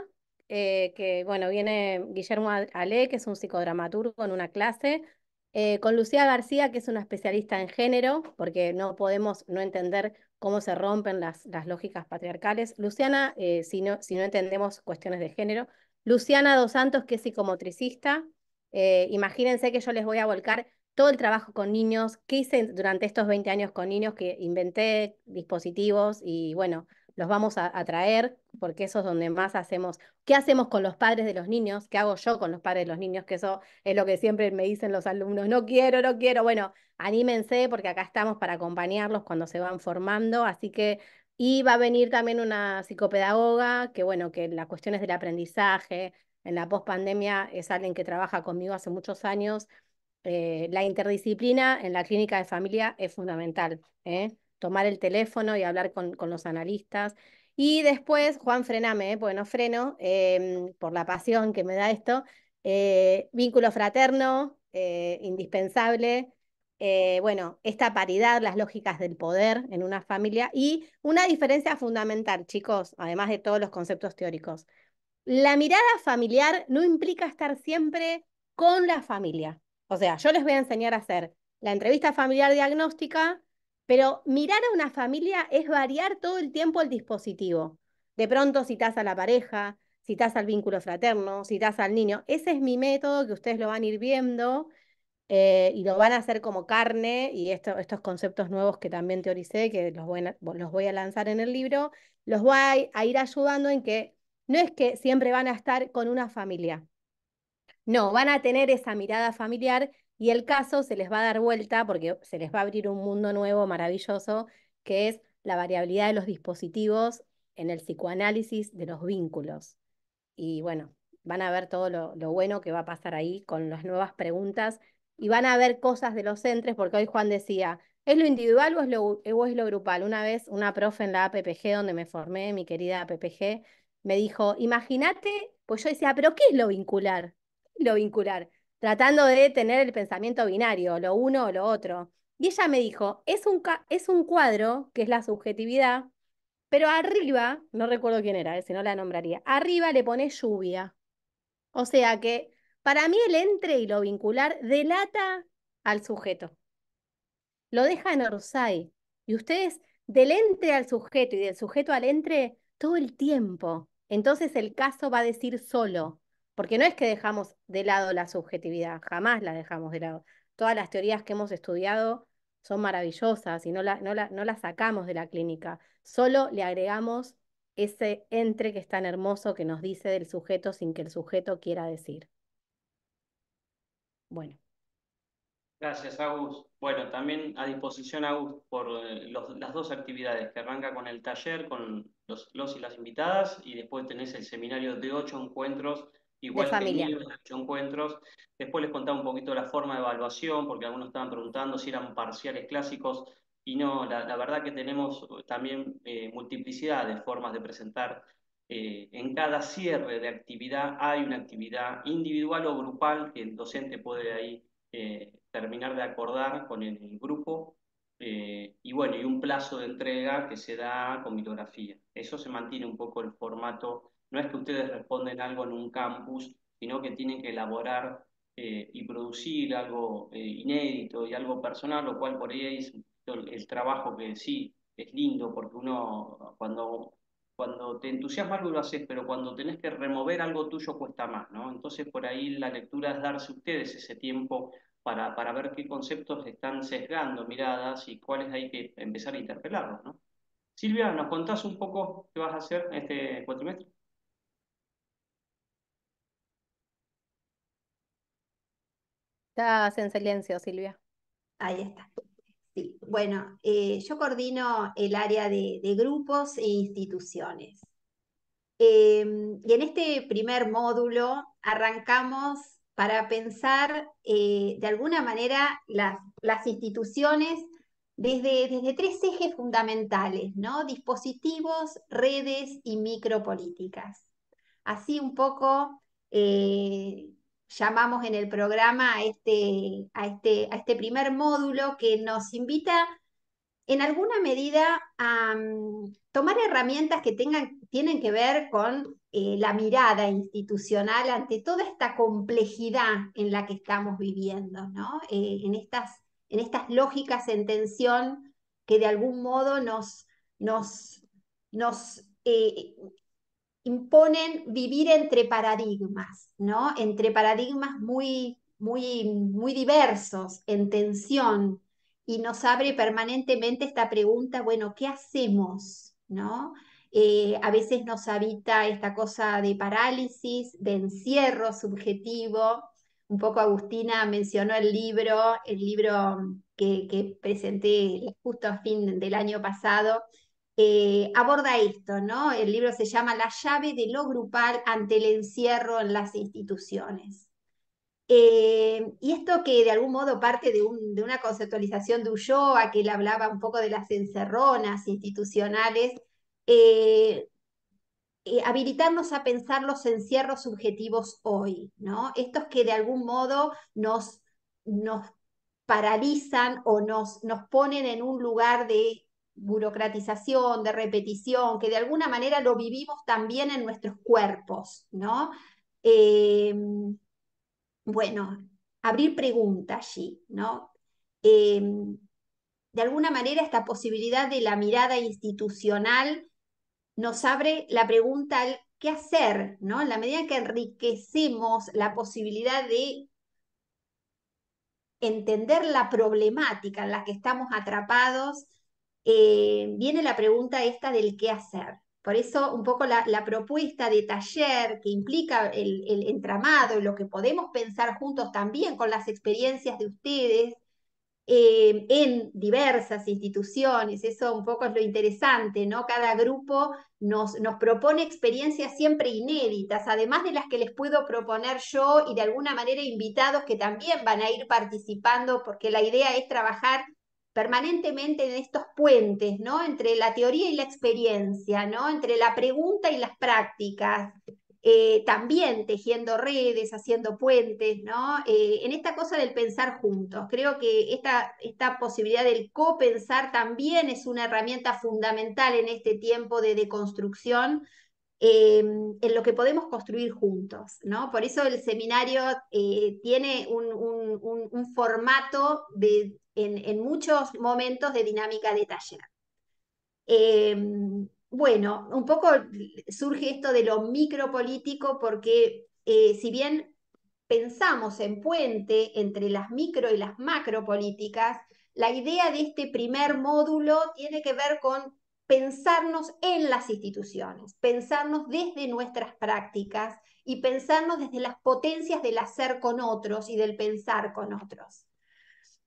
que bueno, viene Guillermo Ale, que es un psicodramaturgo en una clase, con Lucía García, que es una especialista en género, porque no podemos no entender cómo se rompen las lógicas patriarcales. Luciana, si no entendemos cuestiones de género. Luciana Dos Santos, que es psicomotricista. Imagínense que yo les voy a volcar todo el trabajo con niños que hice durante estos 20 años con niños, que inventé dispositivos y bueno, los vamos a traer porque eso es donde más hacemos. ¿Qué hacemos con los padres de los niños? ¿Qué hago yo con los padres de los niños? Que eso es lo que siempre me dicen los alumnos, no quiero, no quiero. Bueno, anímense porque acá estamos para acompañarlos cuando se van formando, así que, y va a venir también una psicopedagoga, que bueno, que las cuestiones del aprendizaje en la pospandemia es alguien que trabaja conmigo hace muchos años. La interdisciplina en la clínica de familia es fundamental, ¿eh? Tomar el teléfono y hablar con los analistas. Y después, Juan, frename, porque no freno, por la pasión que me da esto. Vínculo fraterno, indispensable. Bueno, esta paridad, las lógicas del poder en una familia y una diferencia fundamental, chicos, además de todos los conceptos teóricos. La mirada familiar no implica estar siempre con la familia. O sea, yo les voy a enseñar a hacer la entrevista familiar diagnóstica, pero mirar a una familia es variar todo el tiempo el dispositivo. De pronto citas a la pareja, citas al vínculo fraterno, citas al niño. Ese es mi método que ustedes lo van a ir viendo, y lo van a hacer como carne, y estos conceptos nuevos que también teoricé, que los voy a lanzar en el libro, los voy a ir ayudando en que no es que siempre van a estar con una familia, no, van a tener esa mirada familiar y el caso se les va a dar vuelta porque se les va a abrir un mundo nuevo, maravilloso, que es la variabilidad de los dispositivos en el psicoanálisis de los vínculos. Y bueno, van a ver todo lo bueno que va a pasar ahí con las nuevas preguntas y van a ver cosas de los centros, porque hoy Juan decía, ¿es lo individual o es lo grupal? Una vez una profe en la APPG, donde me formé, mi querida APPG, me dijo, imagínate, pues yo decía, ¿pero qué es lo vincular? ¿Qué es lo vincular? Tratando de tener el pensamiento binario, lo uno o lo otro. Y ella me dijo, es un cuadro, que es la subjetividad, pero arriba, no recuerdo quién era, si no la nombraría, arriba le pone lluvia. O sea que para mí el entre y lo vincular delata al sujeto. Lo deja en Orsay. Y ustedes del entre al sujeto y del sujeto al entre todo el tiempo. Entonces el caso va a decir solo, porque no es que dejamos de lado la subjetividad, jamás la dejamos de lado. Todas las teorías que hemos estudiado son maravillosas y no las sacamos de la clínica. Solo le agregamos ese entre que es tan hermoso que nos dice del sujeto sin que el sujeto quiera decir. Bueno. Gracias, Agus. Bueno, también a disposición, Agus, por las dos actividades, que arranca con el taller, con los y las invitadas, y después tenés el seminario de 8 encuentros, De igual que el familia. mío, de 8 encuentros. Después les contaba un poquito la forma de evaluación, porque algunos estaban preguntando si eran parciales clásicos, y no, la verdad que tenemos también multiplicidad de formas de presentar. En cada cierre de actividad hay una actividad individual o grupal que el docente puede ahí terminar de acordar con el grupo, y bueno, y un plazo de entrega que se da con bibliografía. Eso se mantiene un poco el formato, no es que ustedes responden algo en un campus, sino que tienen que elaborar y producir algo inédito y algo personal, lo cual por ahí es el trabajo que sí es lindo, porque uno cuando te entusiasma algo lo haces, pero cuando tenés que remover algo tuyo cuesta más, ¿no? Entonces por ahí la lectura es darse ustedes ese tiempo para ver qué conceptos están sesgando miradas y cuáles hay que empezar a interpelarlos, ¿no? Silvia, ¿nos contás un poco qué vas a hacer este cuatrimestre? Estás en silencio, Silvia. Ahí está. Sí. Bueno, yo coordino el área de grupos e instituciones. Y en este primer módulo arrancamos para pensar de alguna manera las instituciones desde tres ejes fundamentales, ¿no? Dispositivos, redes y micropolíticas. Así un poco llamamos en el programa a este primer módulo que nos invita en alguna medida a tomar herramientas que tienen que ver con la mirada institucional ante toda esta complejidad en la que estamos viviendo, ¿no? En estas lógicas en tensión que de algún modo nos imponen vivir entre paradigmas, ¿no? Entre paradigmas muy, muy, muy diversos, en tensión, y nos abre permanentemente esta pregunta, bueno, ¿qué hacemos? ¿No? A veces nos habita esta cosa de parálisis, de encierro subjetivo. Un poco Agustina mencionó el libro que presenté justo a fin del año pasado, aborda esto, ¿no? El libro se llama La llave de lo grupal ante el encierro en las instituciones. Y esto que de algún modo parte de una conceptualización de Ulloa, que él hablaba un poco de las encerronas institucionales, eh, habilitarnos a pensar los encierros subjetivos hoy, ¿no? Estos que de algún modo nos paralizan o nos ponen en un lugar de burocratización, de repetición, que de alguna manera lo vivimos también en nuestros cuerpos, ¿no? Eh, bueno, abrir pregunta allí, ¿no? Eh, de alguna manera esta posibilidad de la mirada institucional nos abre la pregunta al qué hacer, ¿no? En la medida en que enriquecemos la posibilidad de entender la problemática en la que estamos atrapados, viene la pregunta esta del qué hacer. Por eso un poco la propuesta de taller que implica el entramado, lo que podemos pensar juntos también con las experiencias de ustedes, en diversas instituciones, eso un poco es lo interesante, ¿no? Cada grupo nos propone experiencias siempre inéditas, además de las que les puedo proponer yo y de alguna manera invitados que también van a ir participando, porque la idea es trabajar permanentemente en estos puentes, ¿no? Entre la teoría y la experiencia, ¿no? Entre la pregunta y las prácticas, también tejiendo redes, haciendo puentes, ¿no? En esta cosa del pensar juntos. Creo que esta posibilidad del copensar también es una herramienta fundamental en este tiempo de deconstrucción, en lo que podemos construir juntos, ¿no? Por eso el seminario tiene un formato en muchos momentos de dinámica de taller. Eh, bueno, un poco surge esto de lo micropolítico porque si bien pensamos en puente entre las micro y las macropolíticas, la idea de este primer módulo tiene que ver con pensarnos en las instituciones, pensarnos desde nuestras prácticas y pensarnos desde las potencias del hacer con otros y del pensar con otros.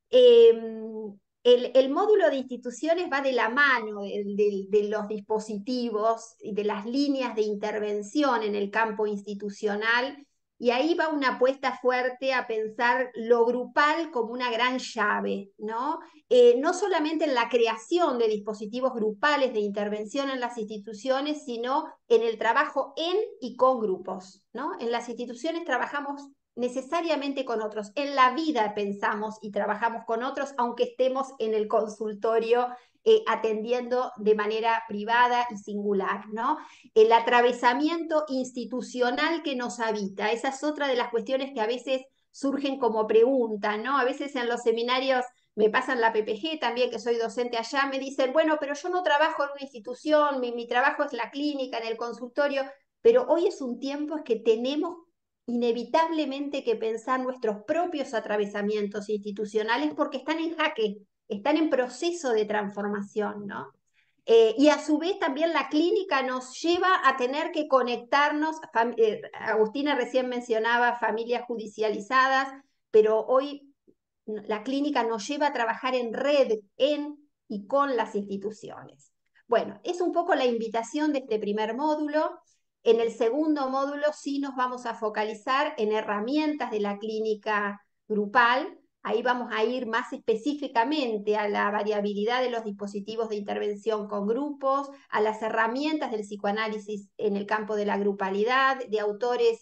El módulo de instituciones va de la mano de los dispositivos y de las líneas de intervención en el campo institucional, y ahí va una apuesta fuerte a pensar lo grupal como una gran llave, ¿no? No solamente en la creación de dispositivos grupales de intervención en las instituciones, sino en el trabajo en y con grupos, ¿no? En las instituciones trabajamos necesariamente con otros. En la vida pensamos y trabajamos con otros, aunque estemos en el consultorio atendiendo de manera privada y singular, ¿no? El atravesamiento institucional que nos habita, esa es otra de las cuestiones que a veces surgen como pregunta, ¿no? A veces en los seminarios me pasan la PPG también, que soy docente allá, me dicen, bueno, pero yo no trabajo en una institución, mi trabajo es la clínica, en el consultorio, pero hoy es un tiempo en que tenemos inevitablemente que pensar nuestros propios atravesamientos institucionales porque están en jaque, están en proceso de transformación, ¿no? Y a su vez también la clínica nos lleva a tener que conectarnos, Agustina recién mencionaba familias judicializadas, pero hoy la clínica nos lleva a trabajar en red, en y con las instituciones. Bueno, es un poco la invitación de este primer módulo. En el segundo módulo sí nos vamos a focalizar en herramientas de la clínica grupal. Ahí vamos a ir más específicamente a la variabilidad de los dispositivos de intervención con grupos, a las herramientas del psicoanálisis en el campo de la grupalidad, de autores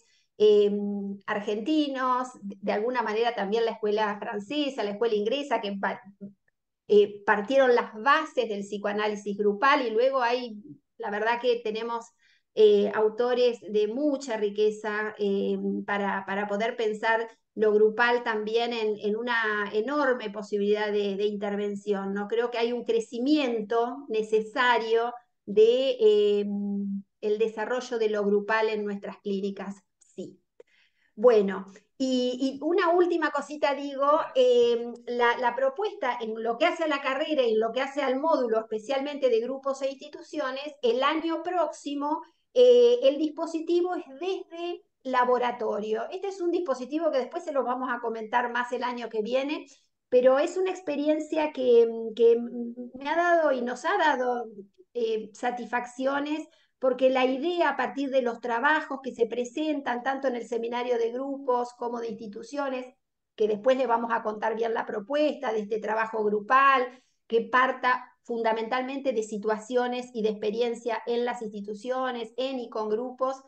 argentinos, de alguna manera también la escuela francesa, la escuela inglesa, que partieron las bases del psicoanálisis grupal, y luego hay, la verdad que tenemos autores de mucha riqueza para poder pensar lo grupal también en una enorme posibilidad de intervención, ¿no? Creo que hay un crecimiento necesario de el desarrollo de lo grupal en nuestras clínicas, sí. Bueno, y una última cosita digo, la propuesta en lo que hace a la carrera y en lo que hace al módulo, especialmente de grupos e instituciones, el año próximo el dispositivo es desde laboratorio. Este es un dispositivo que después se lo vamos a comentar más el año que viene, pero es una experiencia que me ha dado y nos ha dado satisfacciones porque la idea a partir de los trabajos que se presentan tanto en el seminario de grupos como de instituciones, que después le vamos a contar bien la propuesta de este trabajo grupal, que parta fundamentalmente de situaciones y de experiencia en las instituciones, en y con grupos.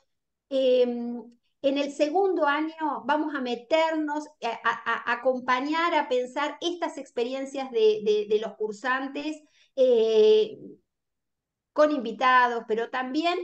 En el segundo año vamos a meternos, a acompañar, a pensar estas experiencias de los cursantes, con invitados, pero también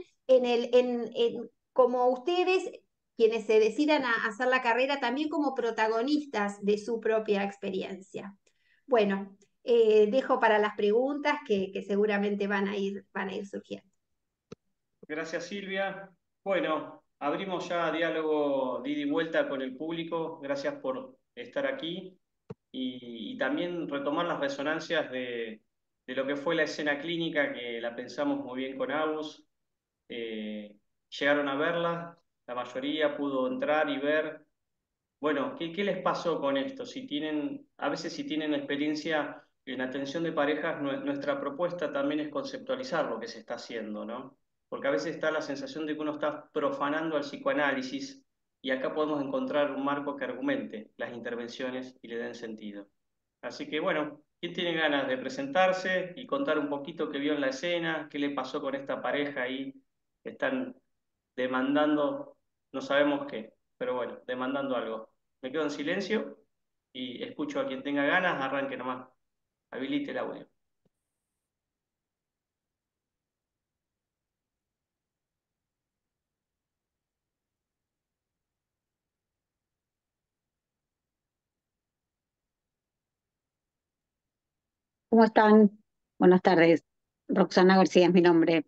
como ustedes, quienes se decidan a hacer la carrera, también como protagonistas de su propia experiencia. Bueno, dejo para las preguntas que seguramente van a ir surgiendo. Gracias, Silvia. Bueno, abrimos ya diálogo de ida y vuelta con el público. Gracias por estar aquí y también retomar las resonancias de lo que fue la escena clínica, que la pensamos muy bien con Agus. Llegaron a verla, la mayoría pudo entrar y ver. Bueno, ¿qué les pasó con esto? Si tienen, a veces si tienen experiencia en atención de parejas, nuestra propuesta también es conceptualizar lo que se está haciendo, ¿no? Porque a veces está la sensación de que uno está profanando al psicoanálisis y acá podemos encontrar un marco que argumente las intervenciones y le den sentido. Así que bueno, ¿quién tiene ganas de presentarse y contar un poquito qué vio en la escena, qué le pasó con esta pareja ahí? Están demandando, no sabemos qué, pero bueno, demandando algo. Me quedo en silencio y escucho a quien tenga ganas, arranque nomás, habilite el audio. ¿Cómo están? Buenas tardes. Roxana García es mi nombre.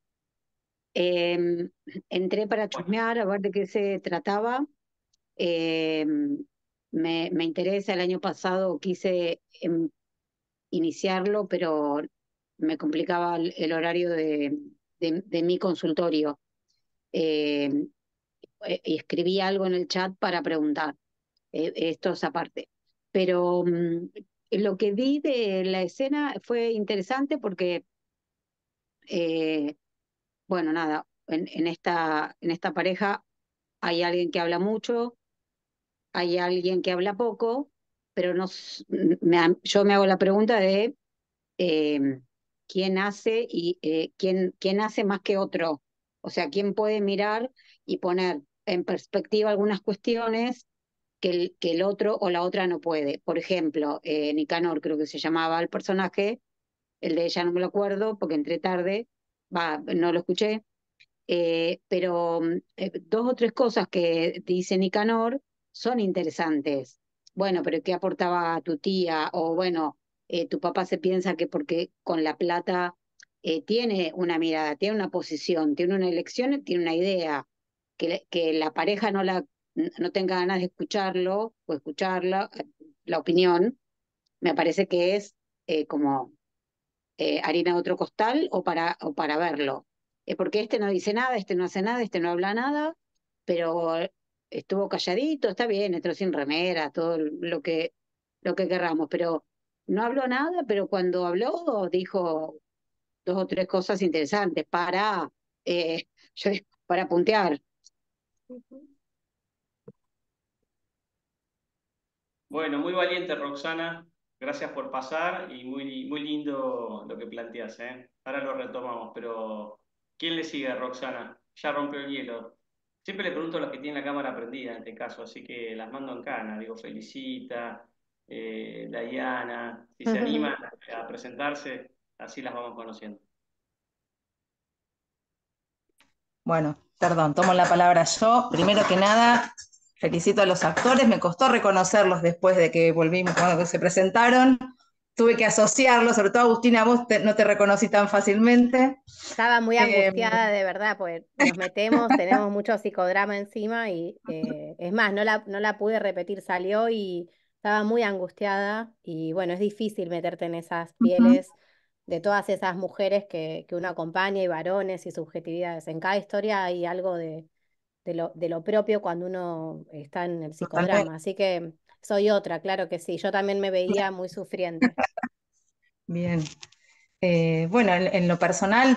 Eh, Entré para Bueno, chusmear a ver de qué se trataba. Eh, me interesa, el año pasado quise iniciarlo, pero me complicaba el horario de mi consultorio. Eh, y escribí algo en el chat para preguntar. Esto es aparte. pero lo que vi de la escena fue interesante porque, eh, bueno, nada, en esta pareja hay alguien que habla mucho, hay alguien que habla poco, pero no, yo me hago la pregunta de eh, quién hace y quién hace más que otro. O sea, quién puede mirar y poner en perspectiva algunas cuestiones que el otro o la otra no puede. Por ejemplo, Nicanor creo que se llamaba el personaje, el de ella no me lo acuerdo porque entré tarde, no lo escuché, pero dos o tres cosas que dice Nicanor son interesantes. Bueno, pero ¿qué aportaba tu tía? O bueno, tu papá se piensa que porque con la plata tiene una mirada, tiene una posición, tiene una elección, tiene una idea, que la pareja no tenga ganas de escucharlo o escucharla, la opinión, me parece que es como harina de otro costal o para verlo. Porque este no dice nada, este no hace nada, este no habla nada, pero estuvo calladito, está bien, entró sin remera, todo lo que querramos, pero no habló nada, pero cuando habló dijo dos o tres cosas interesantes eh, para puntear. Bueno, muy valiente, Roxana. Gracias por pasar y muy lindo lo que planteas, ¿eh? Ahora lo retomamos, pero ¿quién le sigue a Roxana? Ya rompió el hielo. Siempre le pregunto a los que tienen la cámara prendida en este caso, así que las mando en cana. Digo, Felicita, Dayana, si se animan a presentarse, así las vamos conociendo. Bueno, perdón, tomo la palabra yo. Primero que nada, felicito a los actores. Me costó reconocerlos después de que volvimos, cuando se presentaron. Tuve que asociarlos, sobre todo Agustina, vos no te reconocí tan fácilmente. Estaba muy Eh, angustiada de verdad, pues nos metemos, tenemos mucho psicodrama encima y es más, no la pude repetir, salió y estaba muy angustiada y bueno, es difícil meterte en esas Ujú. pieles de todas esas mujeres que uno acompaña y varones y subjetividades. En cada historia hay algo de lo propio cuando uno está en el Totalmente. psicodrama, así que soy otra, claro que sí, yo también me veía muy sufriente. Bien. Bueno, en lo personal,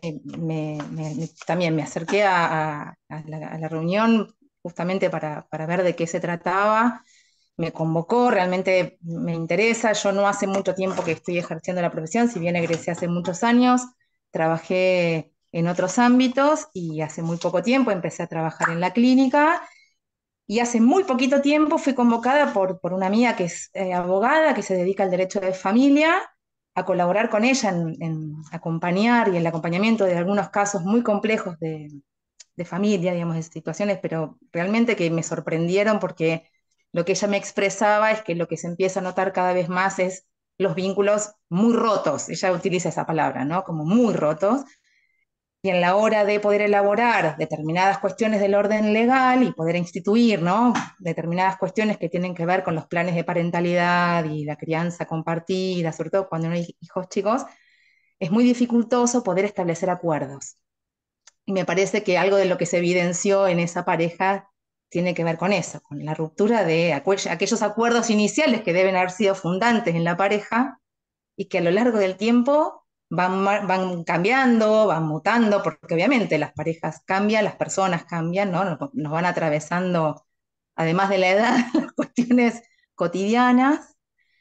también me acerqué a la reunión justamente para ver de qué se trataba. Me convocó, realmente me interesa. Yo no hace mucho tiempo que estoy ejerciendo la profesión, si bien egresé hace muchos años, trabajé en otros ámbitos y hace muy poco tiempo empecé a trabajar en la clínica y hace muy poquito tiempo fui convocada por una amiga que es abogada, que se dedica al derecho de familia, a colaborar con ella en acompañar y el acompañamiento de algunos casos muy complejos de familia, digamos, de situaciones, pero realmente que me sorprendieron porque lo que ella me expresaba es que lo que se empieza a notar cada vez más es los vínculos muy rotos, ella utiliza esa palabra, ¿no? Como muy rotos, y en la hora de poder elaborar determinadas cuestiones del orden legal y poder instituir, ¿no?, determinadas cuestiones que tienen que ver con los planes de parentalidad y la crianza compartida, sobre todo cuando no hay hijos chicos, es muy dificultoso poder establecer acuerdos. Y me parece que algo de lo que se evidenció en esa pareja tiene que ver con eso, con la ruptura de aquellos acuerdos iniciales que deben haber sido fundantes en la pareja y que a lo largo del tiempo van cambiando, van mutando, porque obviamente las parejas cambian, las personas cambian, ¿no? Nos van atravesando, además de la edad, las cuestiones cotidianas.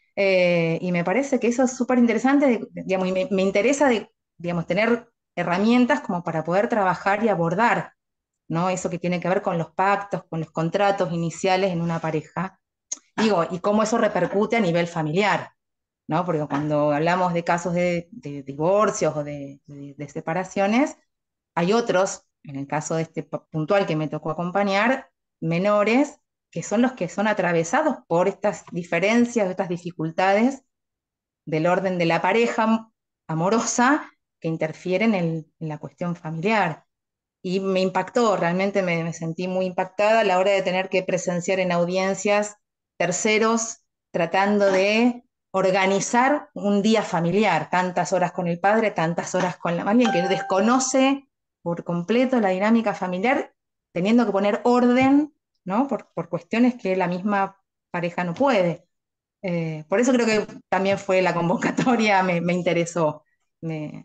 Y me parece que eso es súper interesante, digamos, y me interesa, digamos, tener herramientas como para poder trabajar y abordar, ¿no? Eso que tiene que ver con los pactos, con los contratos iniciales en una pareja. Digo, y cómo eso repercute a nivel familiar, ¿no? Porque cuando hablamos de casos de divorcios o de separaciones, hay otros, en el caso de este puntual que me tocó acompañar, menores, que son los que son atravesados por estas diferencias, estas dificultades del orden de la pareja amorosa que interfieren en la cuestión familiar. Y me impactó, realmente me sentí muy impactada a la hora de tener que presenciar en audiencias terceros tratando de organizar un día familiar, tantas horas con el padre, tantas horas con alguien que desconoce por completo la dinámica familiar, teniendo que poner orden, ¿no? Por cuestiones que la misma pareja no puede. Por eso creo que también fue la convocatoria, me interesó, me,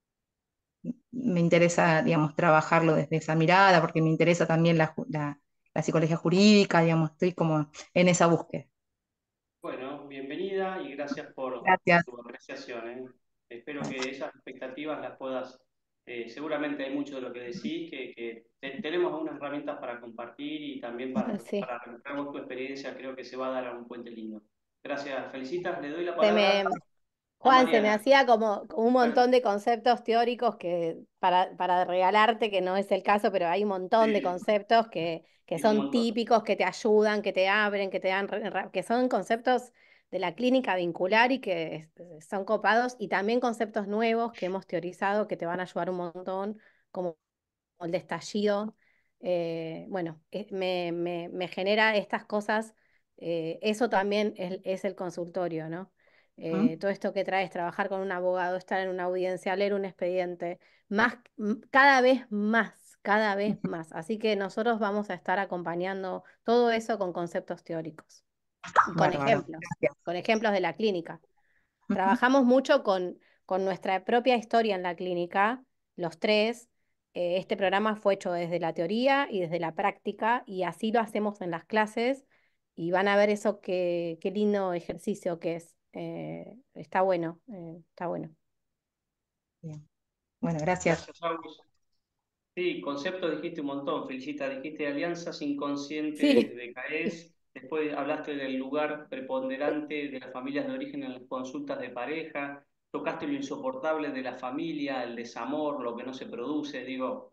me interesa, digamos, trabajarlo desde esa mirada, porque me interesa también la psicología jurídica, digamos, estoy como en esa búsqueda. Bueno, bienvenida y gracias por Gracias. tu apreciación, ¿eh? Espero que esas expectativas las puedas, seguramente hay mucho de lo que decís, que tenemos algunas herramientas para compartir y también Sí. para recuperar vos tu experiencia, creo que se va a dar a un puente lindo. Gracias, felicitas, le doy la Se palabra me, a Juan, se me Mariana. hacía como un montón de conceptos teóricos que para regalarte, que no es el caso, pero hay un montón de Sí, conceptos que tiene un son montón. típicos, que te ayudan, que te abren, que te dan, que son conceptos de la clínica vincular y que son copados, y también conceptos nuevos que hemos teorizado que te van a ayudar un montón, como el de estallido. Bueno, me genera estas cosas, eso también es el consultorio, ¿no? ¿Mm? Todo esto que traes, trabajar con un abogado, estar en una audiencia, leer un expediente, más, cada vez más, cada vez más. Así que nosotros vamos a estar acompañando todo eso con conceptos teóricos y Bárbaro, gracias. con ejemplos de la clínica. Ujú. Trabajamos mucho con nuestra propia historia en la clínica, los tres. Este programa fue hecho desde la teoría y desde la práctica, y así lo hacemos en las clases, y van a ver eso, qué lindo ejercicio que es. Está bueno, está bueno. Bien. Bueno, gracias. Gracias, Agus. Sí, conceptos dijiste un montón, felicita, dijiste alianzas inconscientes Sí, de CAES, después hablaste del lugar preponderante de las familias de origen en las consultas de pareja, tocaste lo insoportable de la familia, el desamor, lo que no se produce, digo,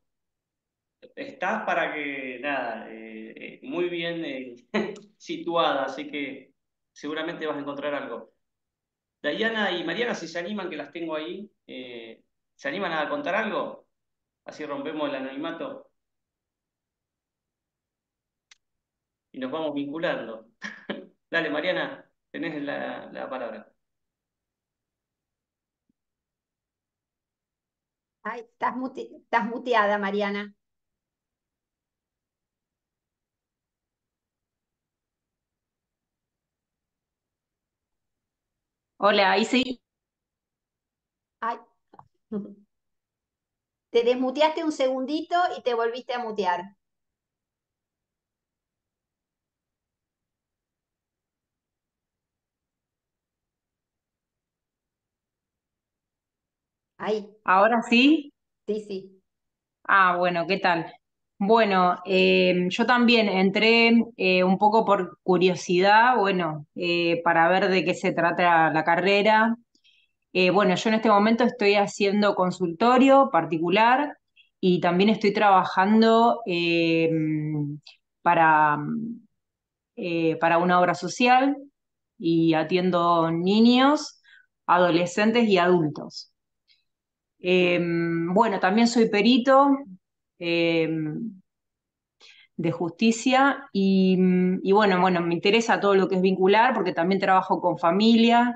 estás para que, nada, muy bien situada, así que seguramente vas a encontrar algo. Dayana y Mariana, si se animan, que las tengo ahí, ¿se animan a contar algo? Así rompemos el anonimato y nos vamos vinculando. Dale, Mariana, tenés la palabra. Ay, estás muteada, Mariana. Hola, ahí sí. Ay. Te desmuteaste un segundito y te volviste a mutear. Ahí, Ahora sí. sí, sí. Ah, bueno, ¿qué tal? Bueno, yo también entré un poco por curiosidad, bueno, para ver de qué se trata la carrera. Bueno, yo en este momento estoy haciendo consultorio particular y también estoy trabajando para, para una obra social y atiendo niños, adolescentes y adultos. Bueno, también soy perito eh, de justicia y bueno, me interesa todo lo que es vincular porque también trabajo con familia.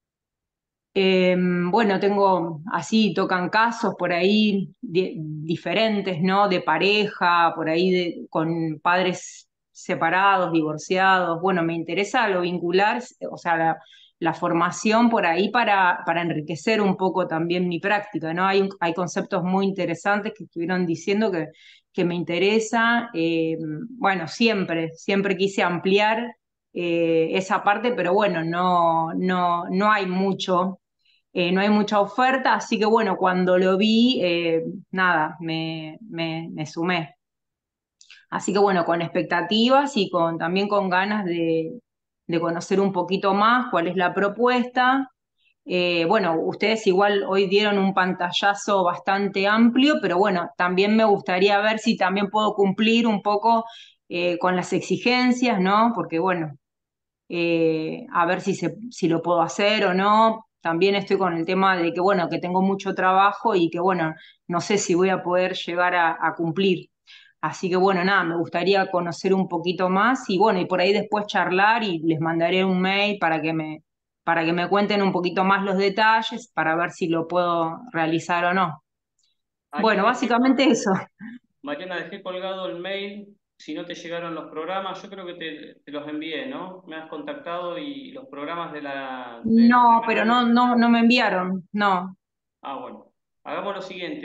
Bueno, tengo así, tocan casos por ahí diferentes, ¿no? De pareja, por ahí con padres separados, divorciados. Bueno, me interesa lo vincular, o sea, la formación por ahí para enriquecer un poco también mi práctica, ¿no? Hay conceptos muy interesantes que estuvieron diciendo que me interesa. Bueno, siempre quise ampliar esa parte, pero bueno, no hay mucho. No hay mucha oferta, así que bueno, cuando lo vi, nada, me sumé. Así que bueno, con expectativas y también con ganas de conocer un poquito más cuál es la propuesta. Bueno, ustedes igual hoy dieron un pantallazo bastante amplio, pero bueno, también me gustaría ver si también puedo cumplir un poco con las exigencias, ¿no? Porque bueno, a ver si lo puedo hacer o no. También estoy con el tema de que, bueno, que tengo mucho trabajo y que, bueno, no sé si voy a poder llegar a cumplir. Así que, bueno, nada, me gustaría conocer un poquito más y, bueno, y por ahí después charlar y les mandaré un mail para que me cuenten un poquito más los detalles para ver si lo puedo realizar o no. Ahí Bueno, dejé, básicamente eso. Mariana, dejé colgado el mail. si no te llegaron los programas, yo creo que te los envié, ¿no? Me has contactado y los programas del No, primer pero módulo. no me enviaron, no. Ah, bueno. Hagamos lo siguiente.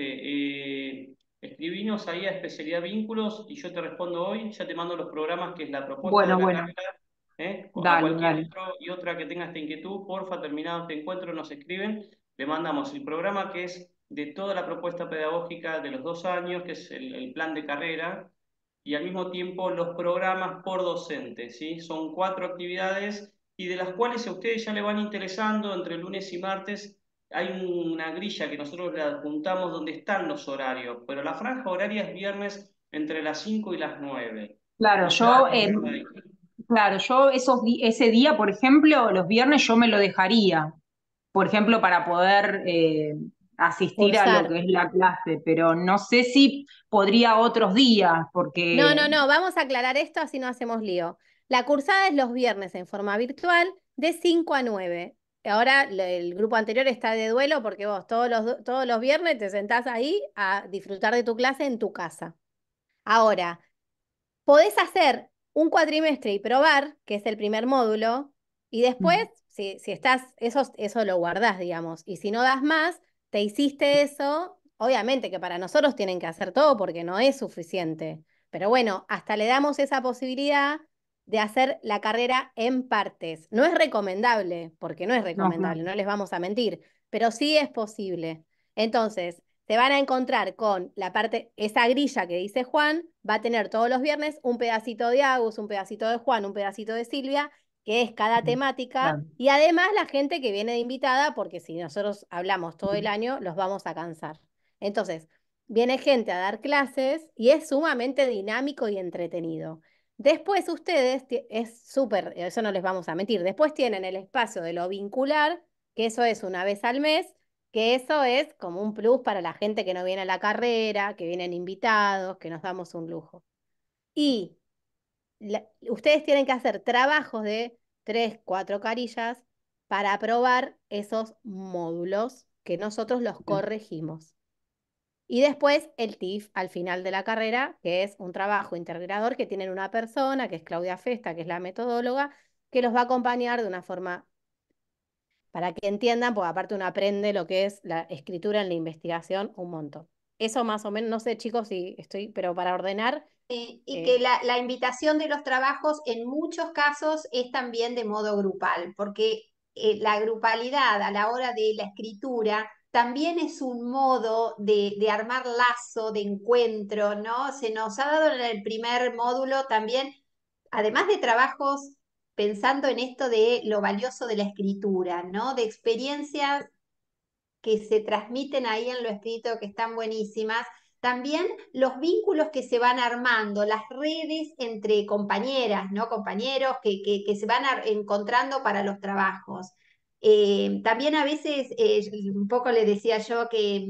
Escribinos ahí a especialidad vínculos y yo te respondo hoy. Ya te mando los programas, que es la propuesta de Bueno, la bueno, carrera. A dale, cualquier dale. otro y otra que tenga esta inquietud, porfa, terminado este encuentro, nos escriben. Le mandamos el programa que es de toda la propuesta pedagógica de los 2 años, que es el plan de carrera, y al mismo tiempo los programas por docente, ¿sí? Son 4 actividades y de las cuales a ustedes ya le van interesando entre lunes y martes. Hay una grilla que nosotros le adjuntamos donde están los horarios, pero la franja horaria es viernes entre las 5 y las 9. Claro, No sé si yo, por ahí. claro, yo ese día, por ejemplo, los viernes yo me lo dejaría, por ejemplo, para poder asistir a lo Cursar. que es la clase, pero no sé si podría otros días, porque, No, vamos a aclarar esto así no hacemos lío. La cursada es los viernes en forma virtual de 5 a 9. Ahora el grupo anterior está de duelo porque vos todos los viernes te sentás ahí a disfrutar de tu clase en tu casa. Ahora, podés hacer un cuatrimestre y probar, que es el primer módulo, y después, si estás, eso lo guardás, digamos, y si no das más, te hiciste eso, obviamente que para nosotros tienen que hacer todo porque no es suficiente, pero bueno, hasta le damos esa posibilidad de hacer la carrera en partes. No es recomendable, porque no es no, claro. recomendable, no les vamos a mentir, pero sí es posible. Entonces, se van a encontrar con la parte, esa grilla que dice Juan, va a tener todos los viernes un pedacito de Agus, un pedacito de Juan, un pedacito de Silvia, que es cada temática, Claro. y además la gente que viene de invitada, porque si nosotros hablamos todo el año, los vamos a cansar. Entonces, viene gente a dar clases y es sumamente dinámico y entretenido. Después ustedes, es súper, eso no les vamos a mentir, después tienen el espacio de lo vincular, que eso es una vez al mes, que eso es como un plus para la gente que no viene a la carrera, que vienen invitados, que nos damos un lujo. Y ustedes tienen que hacer trabajos de 3, 4 carillas para aprobar esos módulos que nosotros los corregimos. Y después el TIF al final de la carrera, que es un trabajo integrador que tienen una persona, que es Claudia Festa, que es la metodóloga, que los va a acompañar de una forma para que entiendan, porque aparte uno aprende lo que es la escritura en la investigación un montón. Eso más o menos, no sé chicos si estoy, pero para ordenar, Y que la invitación de los trabajos en muchos casos es también de modo grupal, porque la grupalidad a la hora de la escritura también es un modo de armar lazo, de encuentro, ¿no? Se nos ha dado en el primer módulo también, además de trabajos pensando en esto de lo valioso de la escritura, ¿no? De experiencias que se transmiten ahí en lo escrito, que están buenísimas. También los vínculos que se van armando, las redes entre compañeras, ¿no? Compañeros que se van encontrando para los trabajos. También a veces, un poco le decía yo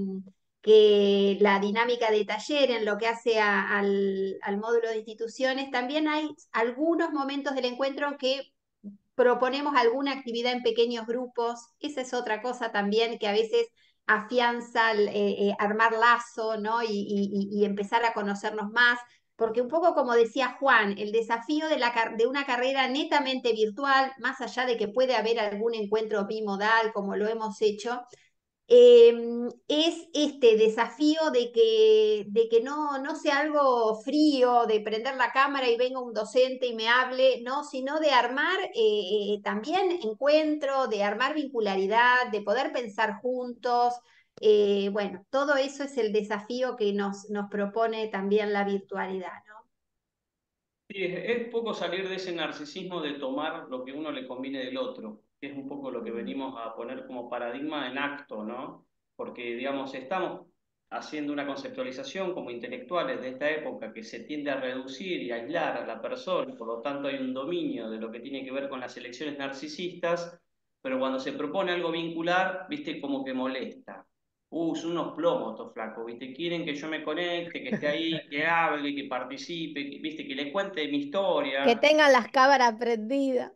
que la dinámica de taller en lo que hace al módulo de instituciones, también hay algunos momentos del encuentro que proponemos alguna actividad en pequeños grupos. Esa es otra cosa también que a veces afianza armar lazo, ¿no? Y empezar a conocernos más. Porque un poco como decía Juan, el desafío de una carrera netamente virtual, más allá de que puede haber algún encuentro bimodal como lo hemos hecho, es este desafío de que no sea algo frío, de prender la cámara y venga un docente y me hable, no, sino de armar también encuentro, de armar vincularidad, de poder pensar juntos. Bueno, todo eso es el desafío que nos propone también la virtualidad, ¿no? Sí, es poco salir de ese narcisismo de tomar lo que uno le conviene del otro, que es un poco lo que venimos a poner como paradigma en acto, ¿no? Porque, digamos, estamos haciendo una conceptualización como intelectuales de esta época que se tiende a reducir y aislar a la persona, por lo tanto hay un dominio de lo que tiene que ver con las elecciones narcisistas, pero cuando se propone algo vincular, viste, como que molesta. Son unos plomos estos flacos, ¿viste? Quieren que yo me conecte, que esté ahí, que hable, que participe, ¿viste? Que le cuente mi que historia. tengan las cámaras prendidas.